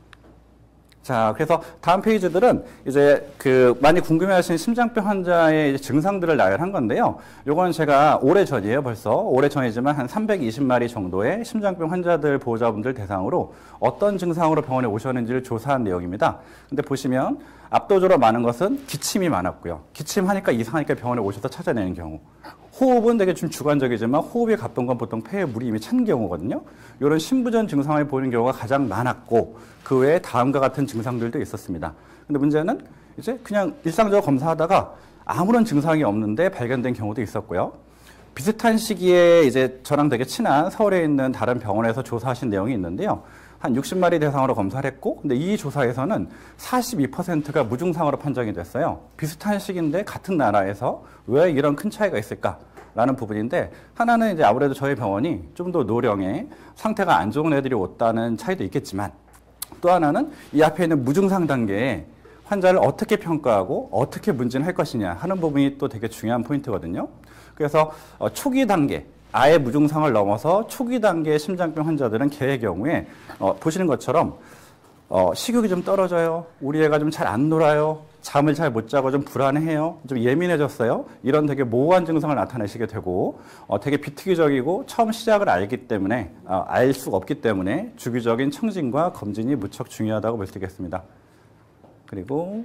자, 그래서 다음 페이지들은 이제 그 많이 궁금해하시는 심장병 환자의 증상들을 나열한 건데요. 요거는 제가 오래 전이에요, 벌써. 오래 전이지만 한 삼백이십 마리 정도의 심장병 환자들 보호자분들 대상으로 어떤 증상으로 병원에 오셨는지를 조사한 내용입니다. 근데 보시면 압도적으로 많은 것은 기침이 많았고요. 기침하니까 이상하니까 병원에 오셔서 찾아내는 경우. 호흡은 되게 좀 주관적이지만 호흡이 갔던 건 보통 폐에 물이 이미 찬 경우거든요. 이런 심부전 증상을 보이는 경우가 가장 많았고 그 외에 다음과 같은 증상들도 있었습니다. 근데 문제는 이제 그냥 일상적으로 검사하다가 아무런 증상이 없는데 발견된 경우도 있었고요. 비슷한 시기에 이제 저랑 되게 친한 서울에 있는 다른 병원에서 조사하신 내용이 있는데요. 한 육십 마리 대상으로 검사를 했고 근데 이 조사에서는 사십이 퍼센트가 무증상으로 판정이 됐어요. 비슷한 시기인데 같은 나라에서 왜 이런 큰 차이가 있을까라는 부분인데 하나는 이제 아무래도 저희 병원이 좀 더 노령에 상태가 안 좋은 애들이 왔다는 차이도 있겠지만 또 하나는 이 앞에 있는 무증상 단계에 환자를 어떻게 평가하고 어떻게 문진할 것이냐 하는 부분이 또 되게 중요한 포인트거든요. 그래서 어, 초기 단계 아예 무증상을 넘어서 초기 단계의 심장병 환자들은 개의 경우에 어, 보시는 것처럼 어, 식욕이 좀 떨어져요. 우리 애가 좀 잘 안 놀아요. 잠을 잘 못 자고 좀 불안해해요. 좀 예민해졌어요. 이런 되게 모호한 증상을 나타내시게 되고 어, 되게 비특이적이고 처음 시작을 알기 때문에 어, 알 수가 없기 때문에 주기적인 청진과 검진이 무척 중요하다고 볼 수 있겠습니다. 그리고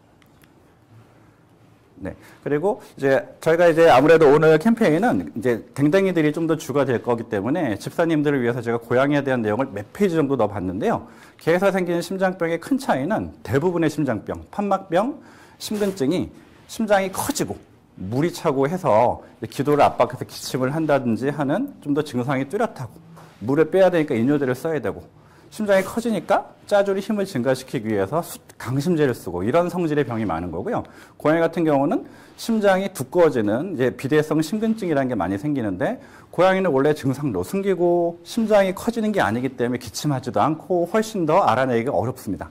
네. 그리고 이제 저희가 이제 아무래도 오늘 캠페인은 이제 댕댕이들이 좀 더 주가 될 거기 때문에 집사님들을 위해서 제가 고양이에 대한 내용을 몇 페이지 정도 넣어봤는데요. 개에서 생기는 심장병의 큰 차이는 대부분의 심장병, 판막병, 심근증이 심장이 커지고 물이 차고 해서 기도를 압박해서 기침을 한다든지 하는 좀 더 증상이 뚜렷하고 물을 빼야 되니까 이뇨제를 써야 되고 심장이 커지니까 짜주리 힘을 증가시키기 위해서 강심제를 쓰고 이런 성질의 병이 많은 거고요. 고양이 같은 경우는 심장이 두꺼워지는 이제 비대성 심근증이라는 게 많이 생기는데 고양이는 원래 증상도 숨기고 심장이 커지는 게 아니기 때문에 기침하지도 않고 훨씬 더 알아내기가 어렵습니다.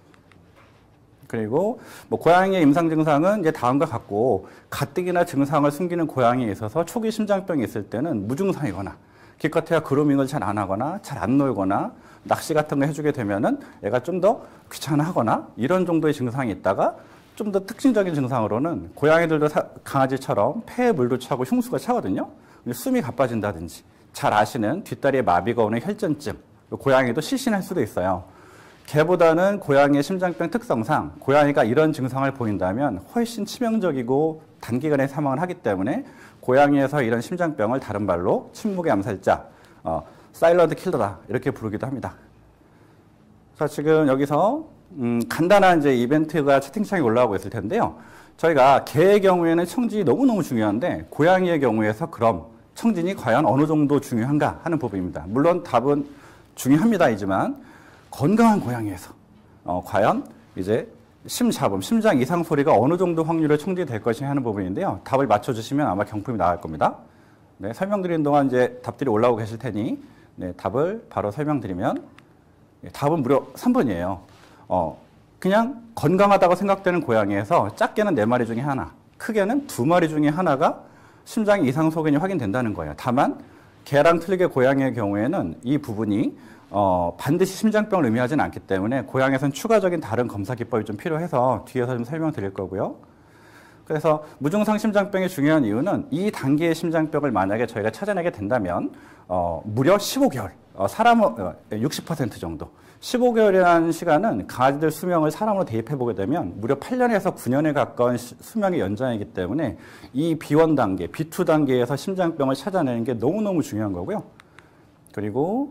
그리고 뭐 고양이의 임상 증상은 이제 다음과 같고 가뜩이나 증상을 숨기는 고양이에 있어서 초기 심장병이 있을 때는 무증상이거나 기껏해야 그루밍을 잘 안 하거나 잘 안 놀거나 낚시 같은 거 해주게 되면은 애가 좀 더 귀찮아하거나 이런 정도의 증상이 있다가 좀 더 특징적인 증상으로는 고양이들도 사, 강아지처럼 폐에 물도 차고 흉수가 차거든요. 숨이 가빠진다든지 잘 아시는 뒷다리에 마비가 오는 혈전증, 고양이도 실신할 수도 있어요. 개보다는 고양이의 심장병 특성상 고양이가 이런 증상을 보인다면 훨씬 치명적이고 단기간에 사망을 하기 때문에 고양이에서 이런 심장병을 다른 말로 침묵의 암살자, 어, 사일런트 킬러다 이렇게 부르기도 합니다. 자, 지금 여기서 음, 간단한 이제 이벤트가 채팅창에 올라오고 있을 텐데요. 저희가 개의 경우에는 청진이 너무너무 중요한데 고양이의 경우에서 그럼 청진이 과연 어느 정도 중요한가 하는 부분입니다. 물론 답은 중요합니다이지만 건강한 고양이에서 어, 과연 이제 심잡음, 심장 이상 소리가 어느 정도 확률로 청진될 것이냐 하는 부분인데요. 답을 맞춰주시면 아마 경품이 나갈 겁니다. 네, 설명드리는 동안 이제 답들이 올라오고 계실 테니 네, 답을 바로 설명드리면 네, 답은 무려 삼 번이에요. 어, 그냥 건강하다고 생각되는 고양이에서 작게는 네 마리 중에 하나, 크게는 두 마리 중에 하나가 심장 이상 소견이 확인된다는 거예요. 다만 개랑 틀리게 고양이의 경우에는 이 부분이 어, 반드시 심장병을 의미하지는 않기 때문에 고양이에서는 추가적인 다른 검사 기법이 좀 필요해서 뒤에서 좀 설명드릴 거고요. 그래서 무증상 심장병의 중요한 이유는 이 단계의 심장병을 만약에 저희가 찾아내게 된다면 어, 무려 십오 개월, 어, 사람 어, 육십 퍼센트 정도. 십오 개월이라는 시간은 강아지들 수명을 사람으로 대입해보게 되면 무려 팔 년에서 구 년에 가까운 시, 수명의 연장이기 때문에 이 비 원 단계, 비 투 단계에서 심장병을 찾아내는 게 너무너무 중요한 거고요. 그리고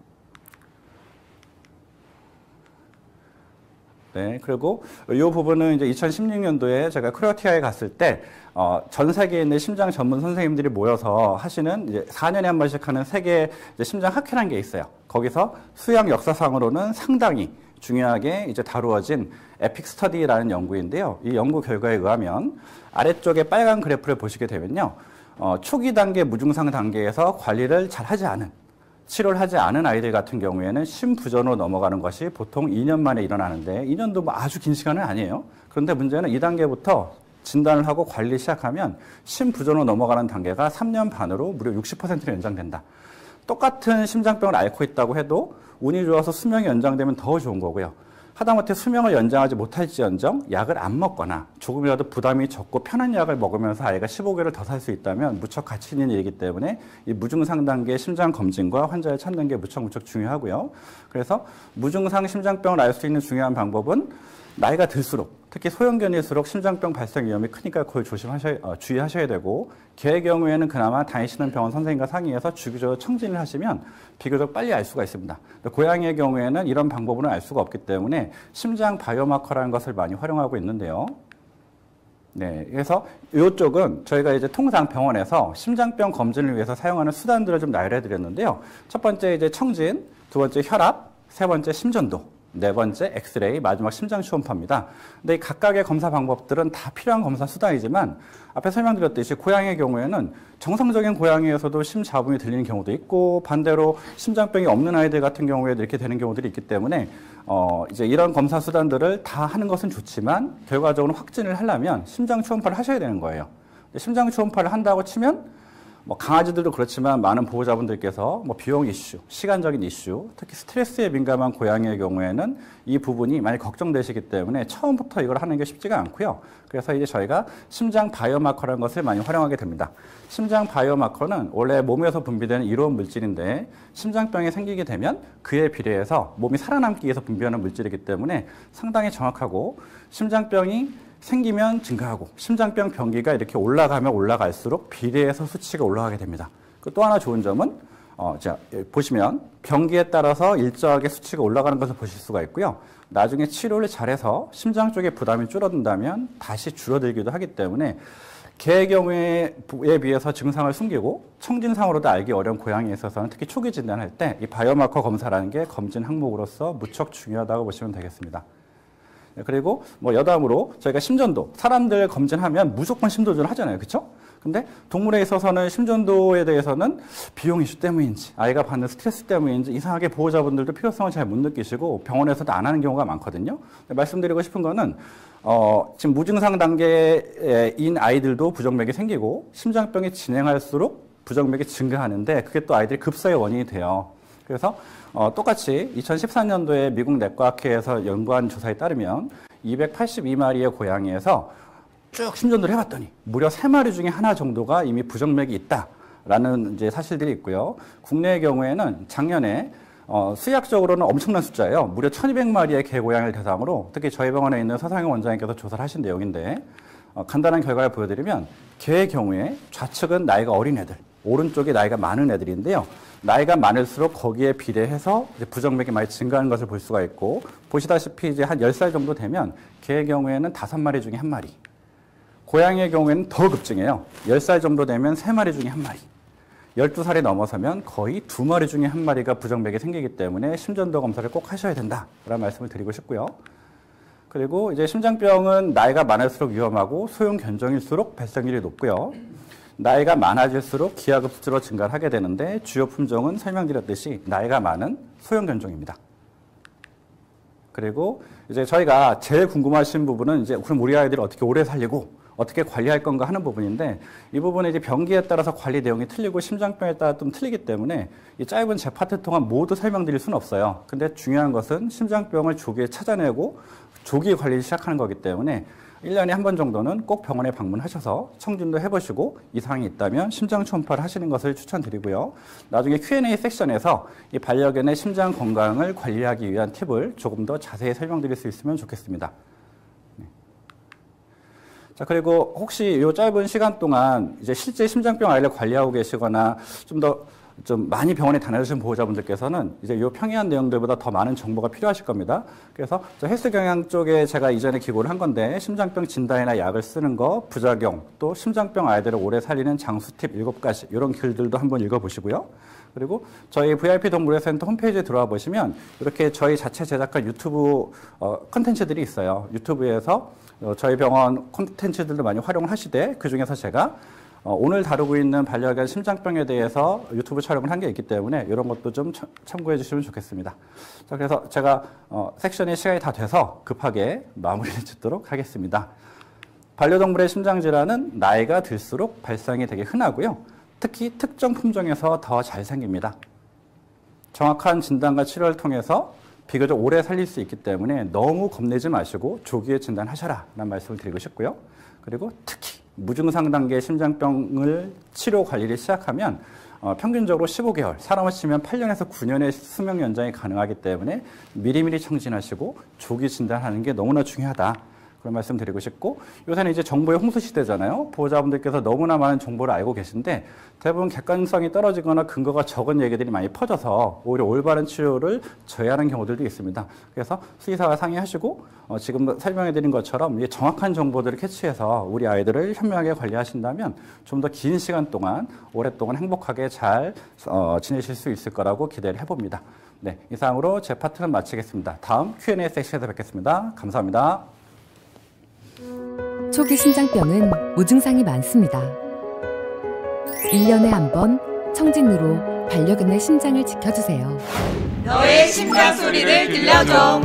네, 그리고 이 부분은 이제 이천십육 년도에 제가 크로아티아에 갔을 때, 어, 전 세계에 있는 심장 전문 선생님들이 모여서 하시는 이제 사 년에 한 번씩 하는 세계 이제 심장 학회라는 게 있어요. 거기서 수양 역사상으로는 상당히 중요하게 이제 다루어진 에픽 스터디라는 연구인데요. 이 연구 결과에 의하면 아래쪽에 빨간 그래프를 보시게 되면요. 어, 초기 단계 무증상 단계에서 관리를 잘 하지 않은 치료를 하지 않은 아이들 같은 경우에는 심부전으로 넘어가는 것이 보통 이 년 만에 일어나는데 이 년도 뭐 아주 긴 시간은 아니에요. 그런데 문제는 이 단계부터 진단을 하고 관리 시작하면 심부전으로 넘어가는 단계가 삼 년 반으로 무려 육십 퍼센트로 연장된다. 똑같은 심장병을 앓고 있다고 해도 운이 좋아서 수명이 연장되면 더 좋은 거고요. 하다못해 수명을 연장하지 못할지언정 약을 안 먹거나 조금이라도 부담이 적고 편한 약을 먹으면서 아이가 십오 개월을 더 살 수 있다면 무척 가치 있는 일이기 때문에 이 무증상 단계 심장 검진과 환자를 찾는 게 무척 무척 중요하고요. 그래서 무증상 심장병을 알 수 있는 중요한 방법은 나이가 들수록 특히 소형견일수록 심장병 발생 위험이 크니까 그걸 조심하셔야, 어, 주의하셔야 되고 개의 경우에는 그나마 다니시는 병원 선생님과 상의해서 주기적으로 청진을 하시면 비교적 빨리 알 수가 있습니다. 고양이의 경우에는 이런 방법으로는 알 수가 없기 때문에 심장 바이오마커라는 것을 많이 활용하고 있는데요. 네, 그래서 이쪽은 저희가 이제 통상 병원에서 심장병 검진을 위해서 사용하는 수단들을 좀 나열해 드렸는데요. 첫 번째 이제 청진, 두 번째 혈압, 세 번째 심전도, 네 번째 엑스레이, 마지막 심장 초음파입니다. 근데 이 각각의 검사 방법들은 다 필요한 검사 수단이지만 앞에 설명드렸듯이 고양이의 경우에는 정상적인 고양이에서도 심자음이 들리는 경우도 있고 반대로 심장병이 없는 아이들 같은 경우에도 이렇게 되는 경우들이 있기 때문에 어 이제 이런 검사 수단들을 다 하는 것은 좋지만 결과적으로 확진을 하려면 심장 초음파를 하셔야 되는 거예요. 심장 초음파를 한다고 치면 뭐 강아지들도 그렇지만 많은 보호자분들께서 뭐 비용 이슈, 시간적인 이슈, 특히 스트레스에 민감한 고양이의 경우에는 이 부분이 많이 걱정되시기 때문에 처음부터 이걸 하는 게 쉽지가 않고요. 그래서 이제 저희가 심장 바이오마커라는 것을 많이 활용하게 됩니다. 심장 바이오마커는 원래 몸에서 분비되는 이로운 물질인데 심장병이 생기게 되면 그에 비례해서 몸이 살아남기 위해서 분비하는 물질이기 때문에 상당히 정확하고 심장병이 생기면 증가하고 심장병 병기가 이렇게 올라가면 올라갈수록 비례해서 수치가 올라가게 됩니다. 또 하나 좋은 점은 어, 자, 보시면 병기에 따라서 일정하게 수치가 올라가는 것을 보실 수가 있고요. 나중에 치료를 잘해서 심장 쪽에 부담이 줄어든다면 다시 줄어들기도 하기 때문에 개의 경우에 비해서 증상을 숨기고 청진상으로도 알기 어려운 고양이에 있어서는 특히 초기 진단할 때 이 바이오마커 검사라는 게 검진 항목으로서 무척 중요하다고 보시면 되겠습니다. 그리고 뭐 여담으로 저희가 심전도 사람들 검진하면 무조건 심도전을 하잖아요, 그렇죠? 근데 동물에 있어서는 심전도에 대해서는 비용 이슈 때문인지 아이가 받는 스트레스 때문인지 이상하게 보호자분들도 필요성을 잘 못 느끼시고 병원에서도 안 하는 경우가 많거든요. 말씀드리고 싶은 거는 어, 지금 무증상 단계인 아이들도 부정맥이 생기고 심장병이 진행할수록 부정맥이 증가하는데 그게 또 아이들이 급사의 원인이 돼요. 그래서 어, 똑같이 이천십사 년도에 미국 내과학회에서 연구한 조사에 따르면 이백팔십이 마리의 고양이에서 쭉 심전도를 해봤더니 무려 세 마리 중에 하나 정도가 이미 부정맥이 있다라는 이제 사실들이 있고요. 국내의 경우에는 작년에 어, 수의학적으로는 엄청난 숫자예요. 무려 천이백 마리의 개고양이를 대상으로 특히 저희 병원에 있는 서상영 원장님께서 조사를 하신 내용인데 어, 간단한 결과를 보여드리면 개의 경우에 좌측은 나이가 어린 애들, 오른쪽이 나이가 많은 애들인데요. 나이가 많을수록 거기에 비례해서 이제 부정맥이 많이 증가하는 것을 볼 수가 있고 보시다시피 이제 한 열 살 정도 되면 개의 경우에는 다섯 마리 중에 한 마리, 고양이의 경우에는 더 급증해요. 열 살 정도 되면 세 마리 중에 한 마리, 열두 살이 넘어서면 거의 두 마리 중에 한 마리가 부정맥이 생기기 때문에 심전도 검사를 꼭 하셔야 된다라는 말씀을 드리고 싶고요. 그리고 이제 심장병은 나이가 많을수록 위험하고 소형 견종일수록 발생률이 높고요. 나이가 많아질수록 기하급수로 증가를 하게 되는데 주요 품종은 설명드렸듯이 나이가 많은 소형 견종입니다. 그리고 이제 저희가 제일 궁금하신 부분은 이제 그럼 우리 아이들을 어떻게 오래 살리고 어떻게 관리할 건가 하는 부분인데 이 부분은 이제 병기에 따라서 관리 내용이 틀리고 심장병에 따라 좀 틀리기 때문에 이 짧은 제 파트 동안 모두 설명드릴 수는 없어요. 근데 중요한 것은 심장병을 조기에 찾아내고 조기 관리를 시작하는 거기 때문에 일 년에 한 번 정도는 꼭 병원에 방문하셔서 청진도 해보시고 이상이 있다면 심장 초음파를 하시는 것을 추천드리고요. 나중에 큐 앤 에이 섹션에서 이 반려견의 심장 건강을 관리하기 위한 팁을 조금 더 자세히 설명드릴 수 있으면 좋겠습니다. 네. 자, 그리고 혹시 이 짧은 시간 동안 이제 실제 심장병 아이를 관리하고 계시거나 좀 더 좀 많이 병원에 다녀주신 보호자분들께서는 이제 이 평이한 내용들보다 더 많은 정보가 필요하실 겁니다. 그래서 저 헬스 경영 쪽에 제가 이전에 기고를 한 건데 심장병 진단이나 약을 쓰는 거, 부작용, 또 심장병 아이들을 오래 살리는 장수 팁 일곱 가지 이런 글들도 한번 읽어보시고요. 그리고 저희 브이아이피 동물의센터 홈페이지에 들어와 보시면 이렇게 저희 자체 제작한 유튜브 어, 콘텐츠들이 있어요. 유튜브에서 어, 저희 병원 콘텐츠들도 많이 활용을 하시되 그중에서 제가 어, 오늘 다루고 있는 반려견 심장병에 대해서 유튜브 촬영을 한 게 있기 때문에 이런 것도 좀 참고해 주시면 좋겠습니다. 자, 그래서 제가 어, 섹션의 시간이 다 돼서 급하게 마무리를 짓도록 하겠습니다. 반려동물의 심장질환은 나이가 들수록 발생이 되게 흔하고요. 특히 특정 품종에서 더 잘 생깁니다. 정확한 진단과 치료를 통해서 비교적 오래 살릴 수 있기 때문에 너무 겁내지 마시고 조기에 진단하셔라 라는 말씀을 드리고 싶고요. 그리고 특히 무증상 단계의 심장병을 치료 관리를 시작하면 어, 평균적으로 십오 개월, 사람을 치면 팔 년에서 구 년의 수명 연장이 가능하기 때문에 미리미리 청진하시고 조기 진단하는 게 너무나 중요하다. 그런 말씀 드리고 싶고 요새는 이제 정보의 홍수 시대잖아요. 보호자분들께서 너무나 많은 정보를 알고 계신데 대부분 객관성이 떨어지거나 근거가 적은 얘기들이 많이 퍼져서 오히려 올바른 치료를 저해하는 경우들도 있습니다. 그래서 수의사와 상의하시고 어, 지금 설명해드린 것처럼 정확한 정보들을 캐치해서 우리 아이들을 현명하게 관리하신다면 좀 더 긴 시간 동안 오랫동안 행복하게 잘 어, 지내실 수 있을 거라고 기대를 해봅니다. 네, 이상으로 제 파트는 마치겠습니다. 다음 큐 앤 에이 섹션에서 뵙겠습니다. 감사합니다. 초기 심장병은 무증상이 많습니다. 일 년에 한 번 청진으로 반려견의 심장을 지켜주세요. 너의 심장 소리를 들려줘.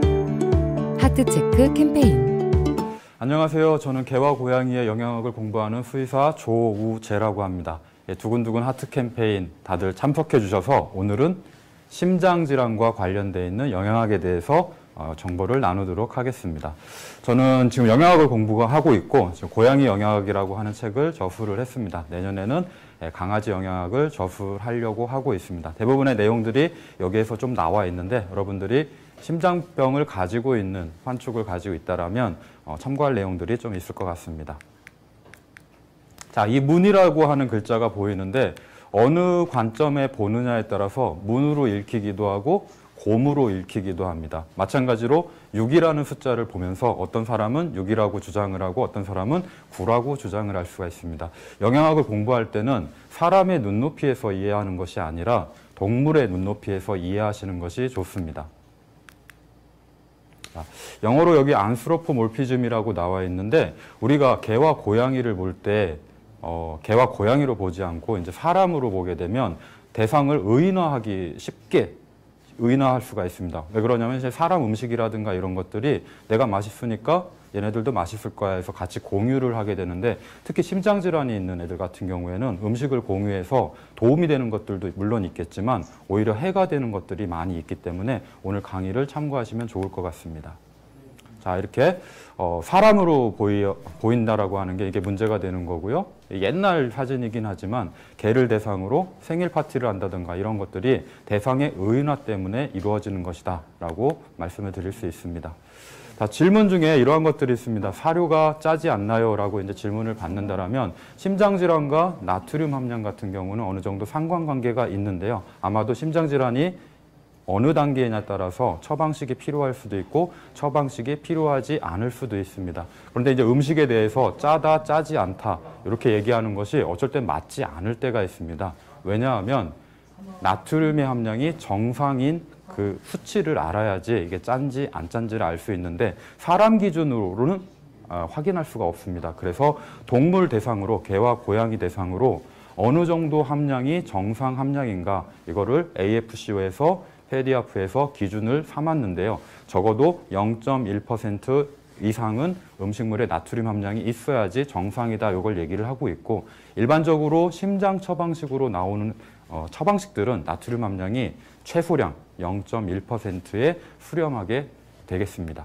하트체크 캠페인. 안녕하세요. 저는 개와 고양이의 영양학을 공부하는 수의사 조우재라고 합니다. 예, 두근두근 하트 캠페인 다들 참석해 주셔서 오늘은 심장질환과 관련되어 있는 영양학에 대해서 어, 정보를 나누도록 하겠습니다. 저는 지금 영양학을 공부하고 있고 지금 고양이 영양학이라고 하는 책을 저술을 했습니다. 내년에는 예, 강아지 영양학을 저술하려고 하고 있습니다. 대부분의 내용들이 여기에서 좀 나와 있는데 여러분들이 심장병을 가지고 있는 환축을 가지고 있다라면 어, 참고할 내용들이 좀 있을 것 같습니다. 자, 이 문이라고 하는 글자가 보이는데 어느 관점에 보느냐에 따라서 문으로 읽히기도 하고 곰으로 읽히기도 합니다. 마찬가지로 육이라는 숫자를 보면서 어떤 사람은 육이라고 주장을 하고 어떤 사람은 구라고 주장을 할 수가 있습니다. 영양학을 공부할 때는 사람의 눈높이에서 이해하는 것이 아니라 동물의 눈높이에서 이해하시는 것이 좋습니다. 자, 영어로 여기 안스로포몰피즘이라고 나와 있는데 우리가 개와 고양이를 볼 때 어, 개와 고양이로 보지 않고 이제 사람으로 보게 되면 대상을 의인화하기 쉽게 의인화할 수가 있습니다. 왜 그러냐면 이제 사람 음식이라든가 이런 것들이 내가 맛있으니까 얘네들도 맛있을 거야 해서 같이 공유를 하게 되는데 특히 심장질환이 있는 애들 같은 경우에는 음식을 공유해서 도움이 되는 것들도 물론 있겠지만 오히려 해가 되는 것들이 많이 있기 때문에 오늘 강의를 참고하시면 좋을 것 같습니다. 자, 이렇게 어, 사람으로 보이, 보인다라고 하는 게 이게 문제가 되는 거고요. 옛날 사진이긴 하지만 개를 대상으로 생일 파티를 한다든가 이런 것들이 대상의 의인화 때문에 이루어지는 것이다 라고 말씀을 드릴 수 있습니다. 자, 질문 중에 이러한 것들이 있습니다. 사료가 짜지 않나요? 라고 이제 질문을 받는다라면 심장질환과 나트륨 함량 같은 경우는 어느 정도 상관관계가 있는데요. 아마도 심장질환이 어느 단계냐에 따라서 처방식이 필요할 수도 있고 처방식이 필요하지 않을 수도 있습니다. 그런데 이제 음식에 대해서 짜다, 짜지 않다 이렇게 얘기하는 것이 어쩔 땐 맞지 않을 때가 있습니다. 왜냐하면 나트륨의 함량이 정상인 그 수치를 알아야지 이게 짠지 안 짠지를 알 수 있는데 사람 기준으로는 아, 확인할 수가 없습니다. 그래서 동물 대상으로 개와 고양이 대상으로 어느 정도 함량이 정상 함량인가 이거를 에이에프씨오에서 페디아프에서 기준을 삼았는데요. 적어도 영 점 일 퍼센트 이상은 음식물에 나트륨 함량이 있어야지 정상이다 이걸 얘기를 하고 있고 일반적으로 심장 처방식으로 나오는 어, 처방식들은 나트륨 함량이 최소량 영 점 일 퍼센트에 수렴하게 되겠습니다.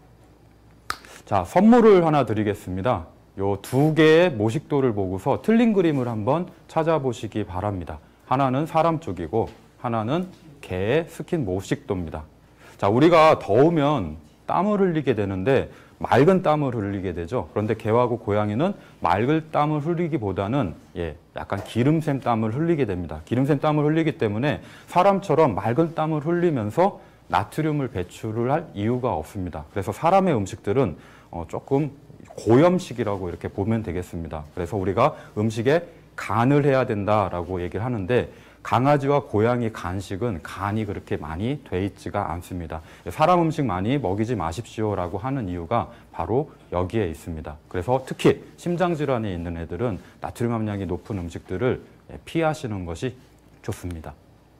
자, 선물을 하나 드리겠습니다. 요 두 개의 모식도를 보고서 틀린 그림을 한번 찾아보시기 바랍니다. 하나는 사람 쪽이고 하나는 개의 스킨 모식도입니다. 자, 우리가 더우면 땀을 흘리게 되는데 맑은 땀을 흘리게 되죠. 그런데 개하고 고양이는 맑은 땀을 흘리기보다는 예, 약간 기름샘 땀을 흘리게 됩니다. 기름샘 땀을 흘리기 때문에 사람처럼 맑은 땀을 흘리면서 나트륨을 배출을 할 이유가 없습니다. 그래서 사람의 음식들은 어, 조금 고염식이라고 이렇게 보면 되겠습니다. 그래서 우리가 음식에 간을 해야 된다라고 얘기를 하는데 강아지와 고양이 간식은 간이 그렇게 많이 돼 있지가 않습니다. 사람 음식 많이 먹이지 마십시오라고 하는 이유가 바로 여기에 있습니다. 그래서 특히 심장질환이 있는 애들은 나트륨 함량이 높은 음식들을 피하시는 것이 좋습니다.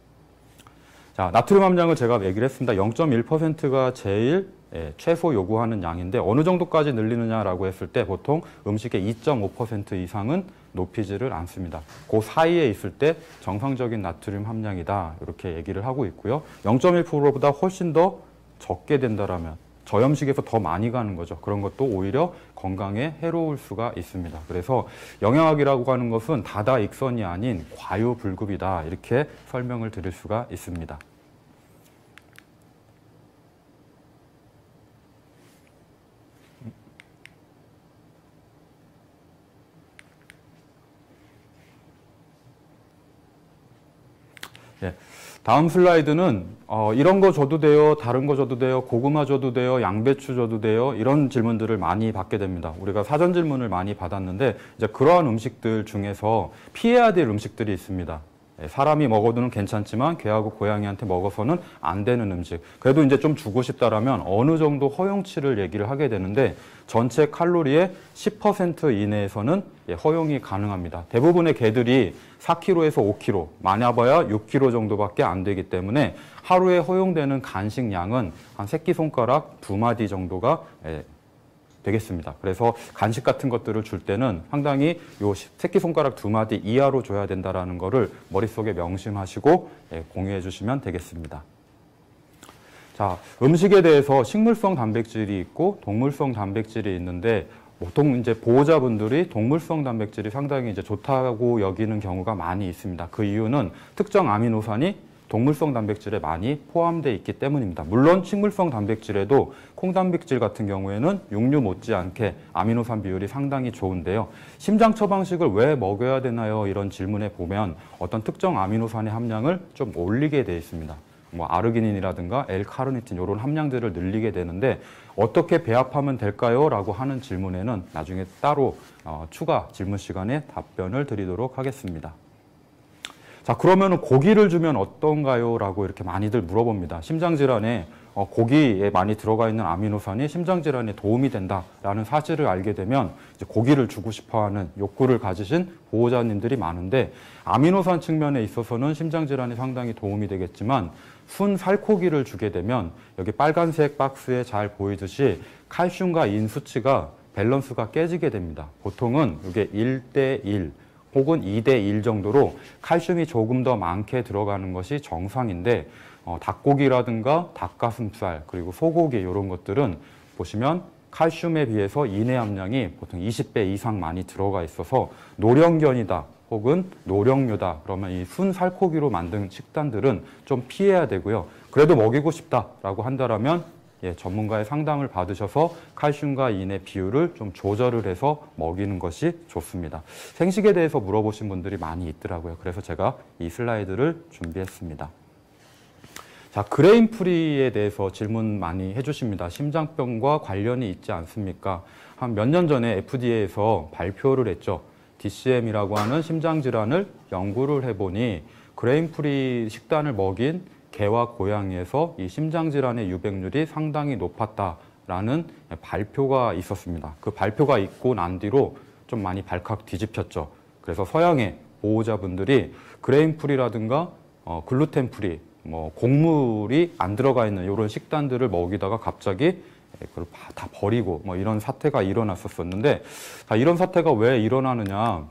자, 나트륨 함량을 제가 얘기를 했습니다. 영 점 일 퍼센트가 제일 예, 최소 요구하는 양인데 어느 정도까지 늘리느냐라고 했을 때 보통 음식의 이 점 오 퍼센트 이상은 높이지를 않습니다. 그 사이에 있을 때 정상적인 나트륨 함량이다 이렇게 얘기를 하고 있고요. 영 점 일 퍼센트보다 훨씬 더 적게 된다라면 저염식에서 더 많이 가는 거죠. 그런 것도 오히려 건강에 해로울 수가 있습니다. 그래서 영양학이라고 하는 것은 다다익선이 아닌 과유불급이다 이렇게 설명을 드릴 수가 있습니다. 예, 다음 슬라이드는 어, 이런 거 줘도 돼요, 다른 거 줘도 돼요, 고구마 줘도 돼요, 양배추 줘도 돼요 이런 질문들을 많이 받게 됩니다. 우리가 사전 질문을 많이 받았는데 이제 그러한 음식들 중에서 피해야 될 음식들이 있습니다. 예, 사람이 먹어도는 괜찮지만 개하고 고양이한테 먹어서는 안 되는 음식. 그래도 이제 좀 주고 싶다라면 어느 정도 허용치를 얘기를 하게 되는데 전체 칼로리의 십 퍼센트 이내에서는 예, 허용이 가능합니다. 대부분의 개들이 사 킬로그램에서 오 킬로그램, 많아봐야 육 킬로그램 정도밖에 안 되기 때문에 하루에 허용되는 간식 양은 한 새끼손가락 두 마디 정도가 예, 되겠습니다. 그래서 간식 같은 것들을 줄 때는 상당히 요 새끼손가락 두 마디 이하로 줘야 된다라는 거를 머릿속에 명심하시고 예, 공유해 주시면 되겠습니다. 자, 음식에 대해서 식물성 단백질이 있고 동물성 단백질이 있는데 보통 이제 보호자분들이 동물성 단백질이 상당히 이제 좋다고 여기는 경우가 많이 있습니다. 그 이유는 특정 아미노산이 동물성 단백질에 많이 포함되어 있기 때문입니다. 물론 식물성 단백질에도 콩단백질 같은 경우에는 육류 못지않게 아미노산 비율이 상당히 좋은데요. 심장 처방식을 왜 먹여야 되나요? 이런 질문에 보면 어떤 특정 아미노산의 함량을 좀 올리게 되어 있습니다. 뭐 아르기닌이라든가 L카르니틴 이런 함량들을 늘리게 되는데 어떻게 배합하면 될까요? 라고 하는 질문에는 나중에 따로 어, 추가 질문 시간에 답변을 드리도록 하겠습니다. 자, 그러면 고기를 주면 어떤가요? 라고 이렇게 많이들 물어봅니다. 심장질환에 어, 고기에 많이 들어가 있는 아미노산이 심장질환에 도움이 된다라는 사실을 알게 되면 이제 고기를 주고 싶어하는 욕구를 가지신 보호자님들이 많은데 아미노산 측면에 있어서는 심장질환에 상당히 도움이 되겠지만 순 살코기를 주게 되면 여기 빨간색 박스에 잘 보이듯이 칼슘과 인 수치가 밸런스가 깨지게 됩니다. 보통은 이게 일 대 일 혹은 이 대 일 정도로 칼슘이 조금 더 많게 들어가는 것이 정상인데 어, 닭고기라든가 닭가슴살 그리고 소고기 이런 것들은 보시면 칼슘에 비해서 인의 함량이 보통 이십 배 이상 많이 들어가 있어서 노령견이다 혹은 노령류다 그러면 이 순살코기로 만든 식단들은 좀 피해야 되고요. 그래도 먹이고 싶다라고 한다면 예, 전문가의 상담을 받으셔서 칼슘과 인의 비율을 좀 조절을 해서 먹이는 것이 좋습니다. 생식에 대해서 물어보신 분들이 많이 있더라고요. 그래서 제가 이 슬라이드를 준비했습니다. 자, 그레인프리에 대해서 질문 많이 해주십니다. 심장병과 관련이 있지 않습니까? 한 몇 년 전에 에프디에이에서 발표를 했죠. 디씨엠이라고 하는 심장질환을 연구를 해보니 그레인프리 식단을 먹인 개와 고양이에서 이 심장질환의 유백률이 상당히 높았다라는 발표가 있었습니다. 그 발표가 있고 난 뒤로 좀 많이 발칵 뒤집혔죠. 그래서 서양의 보호자분들이 그레인프리라든가 어, 글루텐프리, 뭐 곡물이 안 들어가 있는 이런 식단들을 먹이다가 갑자기 그걸 다 버리고 뭐 이런 사태가 일어났었었는데 자, 이런 사태가 왜 일어나느냐?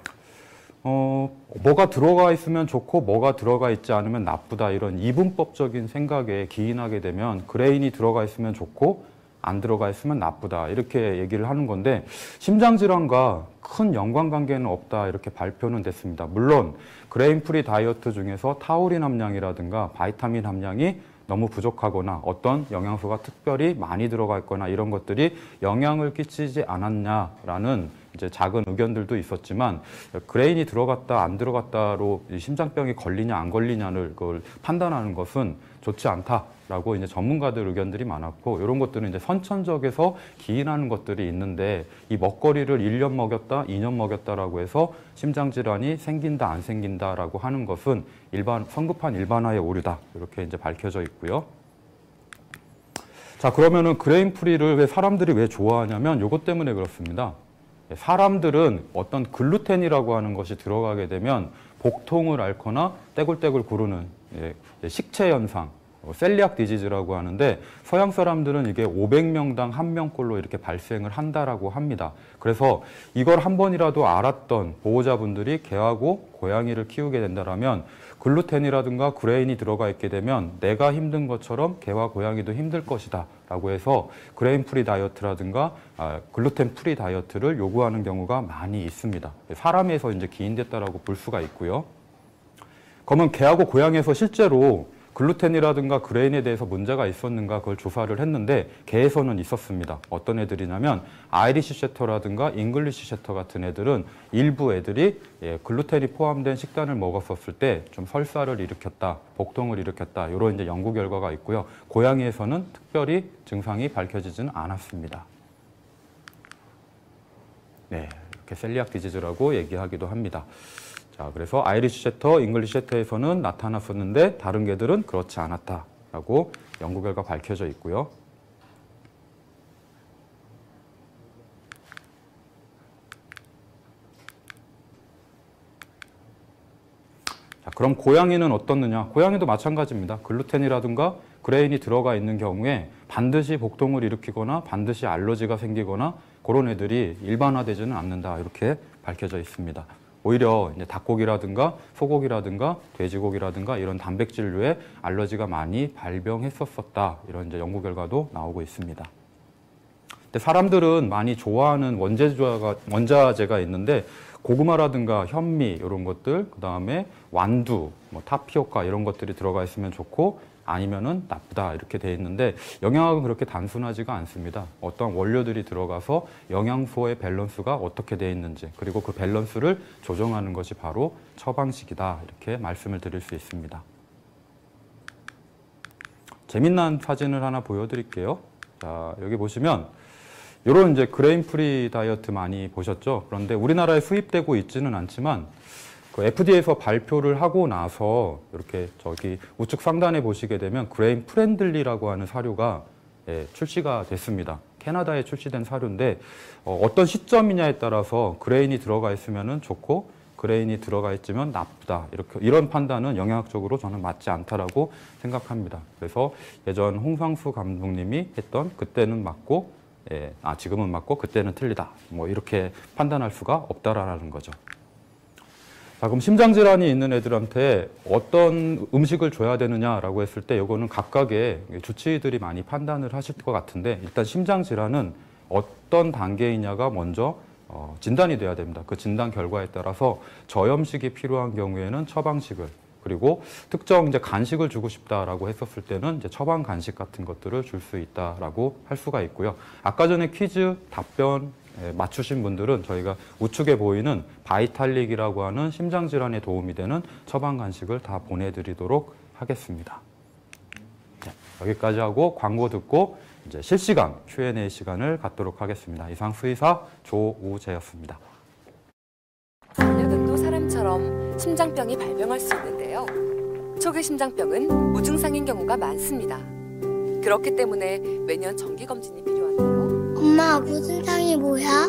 어, 뭐가 들어가 있으면 좋고 뭐가 들어가 있지 않으면 나쁘다 이런 이분법적인 생각에 기인하게 되면 그레인이 들어가 있으면 좋고 안 들어가 있으면 나쁘다 이렇게 얘기를 하는 건데 심장질환과 큰 연관관계는 없다 이렇게 발표는 됐습니다. 물론 그레인프리 다이어트 중에서 타우린 함량이라든가 바이타민 함량이 너무 부족하거나 어떤 영양소가 특별히 많이 들어가 있거나 이런 것들이 영향을 끼치지 않았냐라는 이제 작은 의견들도 있었지만 그레인이 들어갔다 안 들어갔다로 심장병이 걸리냐 안 걸리냐를 그걸 판단하는 것은 좋지 않다라고 이제 전문가들 의견들이 많았고 이런 것들은 이제 선천적에서 기인하는 것들이 있는데 이 먹거리를 일 년 먹였다, 이 년 먹였다라고 해서 심장질환이 생긴다 안 생긴다라고 하는 것은 일반 성급한 일반화의 오류다 이렇게 이제 밝혀져 있고요. 자, 그러면은 그레인프리를 왜 사람들이 왜 좋아하냐면 이것 때문에 그렇습니다. 사람들은 어떤 글루텐이라고 하는 것이 들어가게 되면 복통을 앓거나 떼굴떼굴 구르는 식체 현상, 셀리악 디지즈라고 하는데 서양 사람들은 이게 오백 명당 한 명꼴로 이렇게 발생을 한다라고 합니다. 그래서 이걸 한 번이라도 알았던 보호자분들이 개하고 고양이를 키우게 된다면 글루텐이라든가 그레인이 들어가 있게 되면 내가 힘든 것처럼 개와 고양이도 힘들 것이다 라고 해서 그레인 프리 다이어트라든가 아, 글루텐 프리 다이어트를 요구하는 경우가 많이 있습니다. 사람에서 이제 기인됐다라고 볼 수가 있고요. 그러면 개하고 고양이에서 실제로 글루텐이라든가 그레인에 대해서 문제가 있었는가 그걸 조사를 했는데 개에서는 있었습니다. 어떤 애들이냐면 아이리시 셰터라든가 잉글리시 셰터 같은 애들은 일부 애들이 예, 글루텐이 포함된 식단을 먹었었을 때 좀 설사를 일으켰다, 복통을 일으켰다 이런 이제 연구 결과가 있고요. 고양이에서는 특별히 증상이 밝혀지지는 않았습니다. 네, 이렇게 셀리악 디지즈라고 얘기하기도 합니다. 자, 그래서 아이리시 셰터, 잉글리시 셰터에서는 나타났었는데 다른 개들은 그렇지 않았다라고 연구 결과 밝혀져 있고요. 자, 그럼 고양이는 어떻느냐? 고양이도 마찬가지입니다. 글루텐이라든가 그레인이 들어가 있는 경우에 반드시 복통을 일으키거나 반드시 알러지가 생기거나 그런 애들이 일반화되지는 않는다. 이렇게 밝혀져 있습니다. 오히려 이제 닭고기라든가 소고기라든가 돼지고기라든가 이런 단백질류에 알러지가 많이 발병했었었다. 이런 이제 연구 결과도 나오고 있습니다. 근데 사람들은 많이 좋아하는 원재료가, 원자재가 있는데 고구마라든가 현미 이런 것들, 그 다음에 완두, 뭐 타피오카 이런 것들이 들어가 있으면 좋고 아니면은 나쁘다 이렇게 돼 있는데 영양학은 그렇게 단순하지가 않습니다. 어떤 원료들이 들어가서 영양소의 밸런스가 어떻게 돼 있는지 그리고 그 밸런스를 조정하는 것이 바로 처방식이다 이렇게 말씀을 드릴 수 있습니다. 재미난 사진을 하나 보여드릴게요. 자, 여기 보시면 이런 이제 그레인 프리 다이어트 많이 보셨죠? 그런데 우리나라에 수입되고 있지는 않지만 그 에프디에이에서 발표를 하고 나서 이렇게 저기 우측 상단에 보시게 되면 그레인 프렌들리라고 하는 사료가 예, 출시가 됐습니다. 캐나다에 출시된 사료인데 어, 어떤 시점이냐에 따라서 그레인이 들어가 있으면 좋고 그레인이 들어가 있으면 나쁘다. 이렇게 이런 판단은 영양학적으로 저는 맞지 않다라고 생각합니다. 그래서 예전 홍상수 감독님이 했던 그때는 맞고 예, 아 지금은 맞고 그때는 틀리다. 뭐 이렇게 판단할 수가 없다라는 거죠. 자, 그럼 심장질환이 있는 애들한테 어떤 음식을 줘야 되느냐라고 했을 때 이거는 각각의 주치의들이 많이 판단을 하실 것 같은데 일단 심장질환은 어떤 단계이냐가 먼저 어, 진단이 돼야 됩니다. 그 진단 결과에 따라서 저염식이 필요한 경우에는 처방식을 그리고 특정 이제 간식을 주고 싶다라고 했었을 때는 이제 처방 간식 같은 것들을 줄 수 있다라고 할 수가 있고요. 아까 전에 퀴즈 답변 맞추신 분들은 저희가 우측에 보이는 바이탈릭이라고 하는 심장질환에 도움이 되는 처방 간식을 다 보내드리도록 하겠습니다. 네, 여기까지 하고 광고 듣고 이제 실시간 큐 앤 에이 시간을 갖도록 하겠습니다. 이상 수의사 조우재였습니다. 반려견도 사람처럼 심장병이 발병할 수 있는데요. 초기 심장병은 무증상인 경우가 많습니다. 그렇기 때문에 매년 정기검진이 필요한데요. 엄마, 무증상이 뭐야?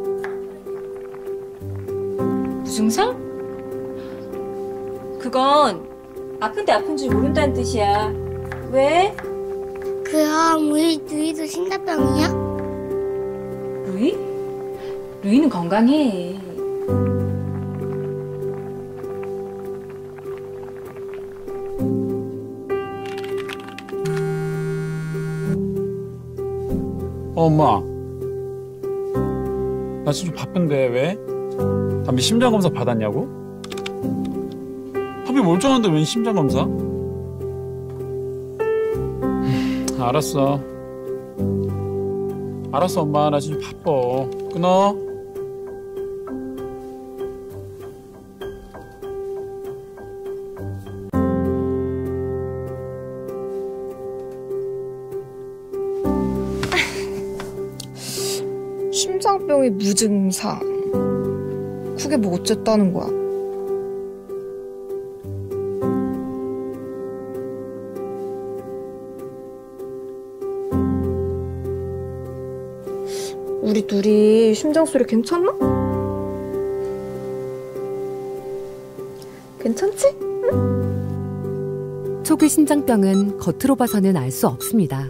무증상? 그건 아픈데 아픈 줄 모른다는 뜻이야. 왜? 그럼 우리 누이도 심장병이야? 루이? 루이는 건강해. 어, 엄마. 나 지금 좀 바쁜데 왜? 담비 심장검사 받았냐고? 담비 멀쩡한데 웬 심장검사? 알았어. 알았어, 엄마. 나 지금 바빠. 끊어. 심장병이 무증상. 그게 뭐 어쨌다는 거야? 우리 둘이 심장 소리 괜찮나? 괜찮지? 응? 초기 심장병은 겉으로 봐서는 알 수 없습니다.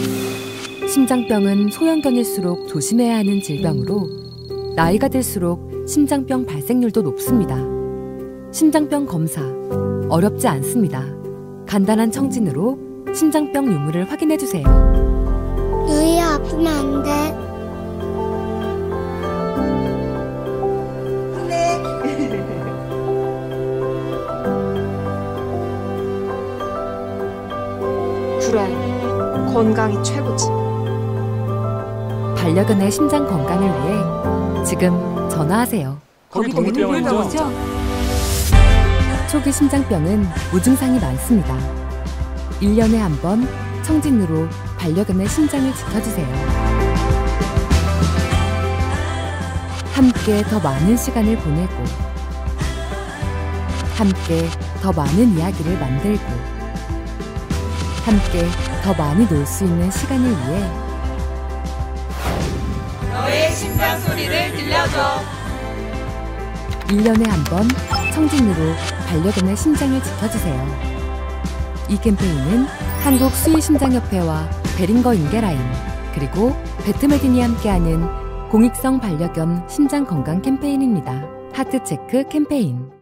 심장병은 소형견일수록 조심해야 하는 질병으로 나이가 들수록 심장병 발생률도 높습니다. 심장병 검사 어렵지 않습니다. 간단한 청진으로 심장병 유무를 확인해주세요. 누이야, 아프면 안 돼. 그래, 건강이 최고지. 반려견의 심장 건강을 위해 지금 전화하세요. 거기 동물병원이죠? 초기 심장병은 무증상이 많습니다. 일 년에 한 번 청진으로 반려견의 심장을 지켜주세요. 함께 더 많은 시간을 보내고 함께 더 많은 이야기를 만들고 함께 더 많이 놀 수 있는 시간을 위해 너의 심장 소리를 들려줘. 일 년에 한 번 청진으로 반려견의 심장을 지켜주세요. 이 캠페인은 한국 수의심장협회와 베링거 인게라인 그리고 배트메딘이 함께하는 공익성 반려견 심장 건강 캠페인입니다. 하트체크 캠페인.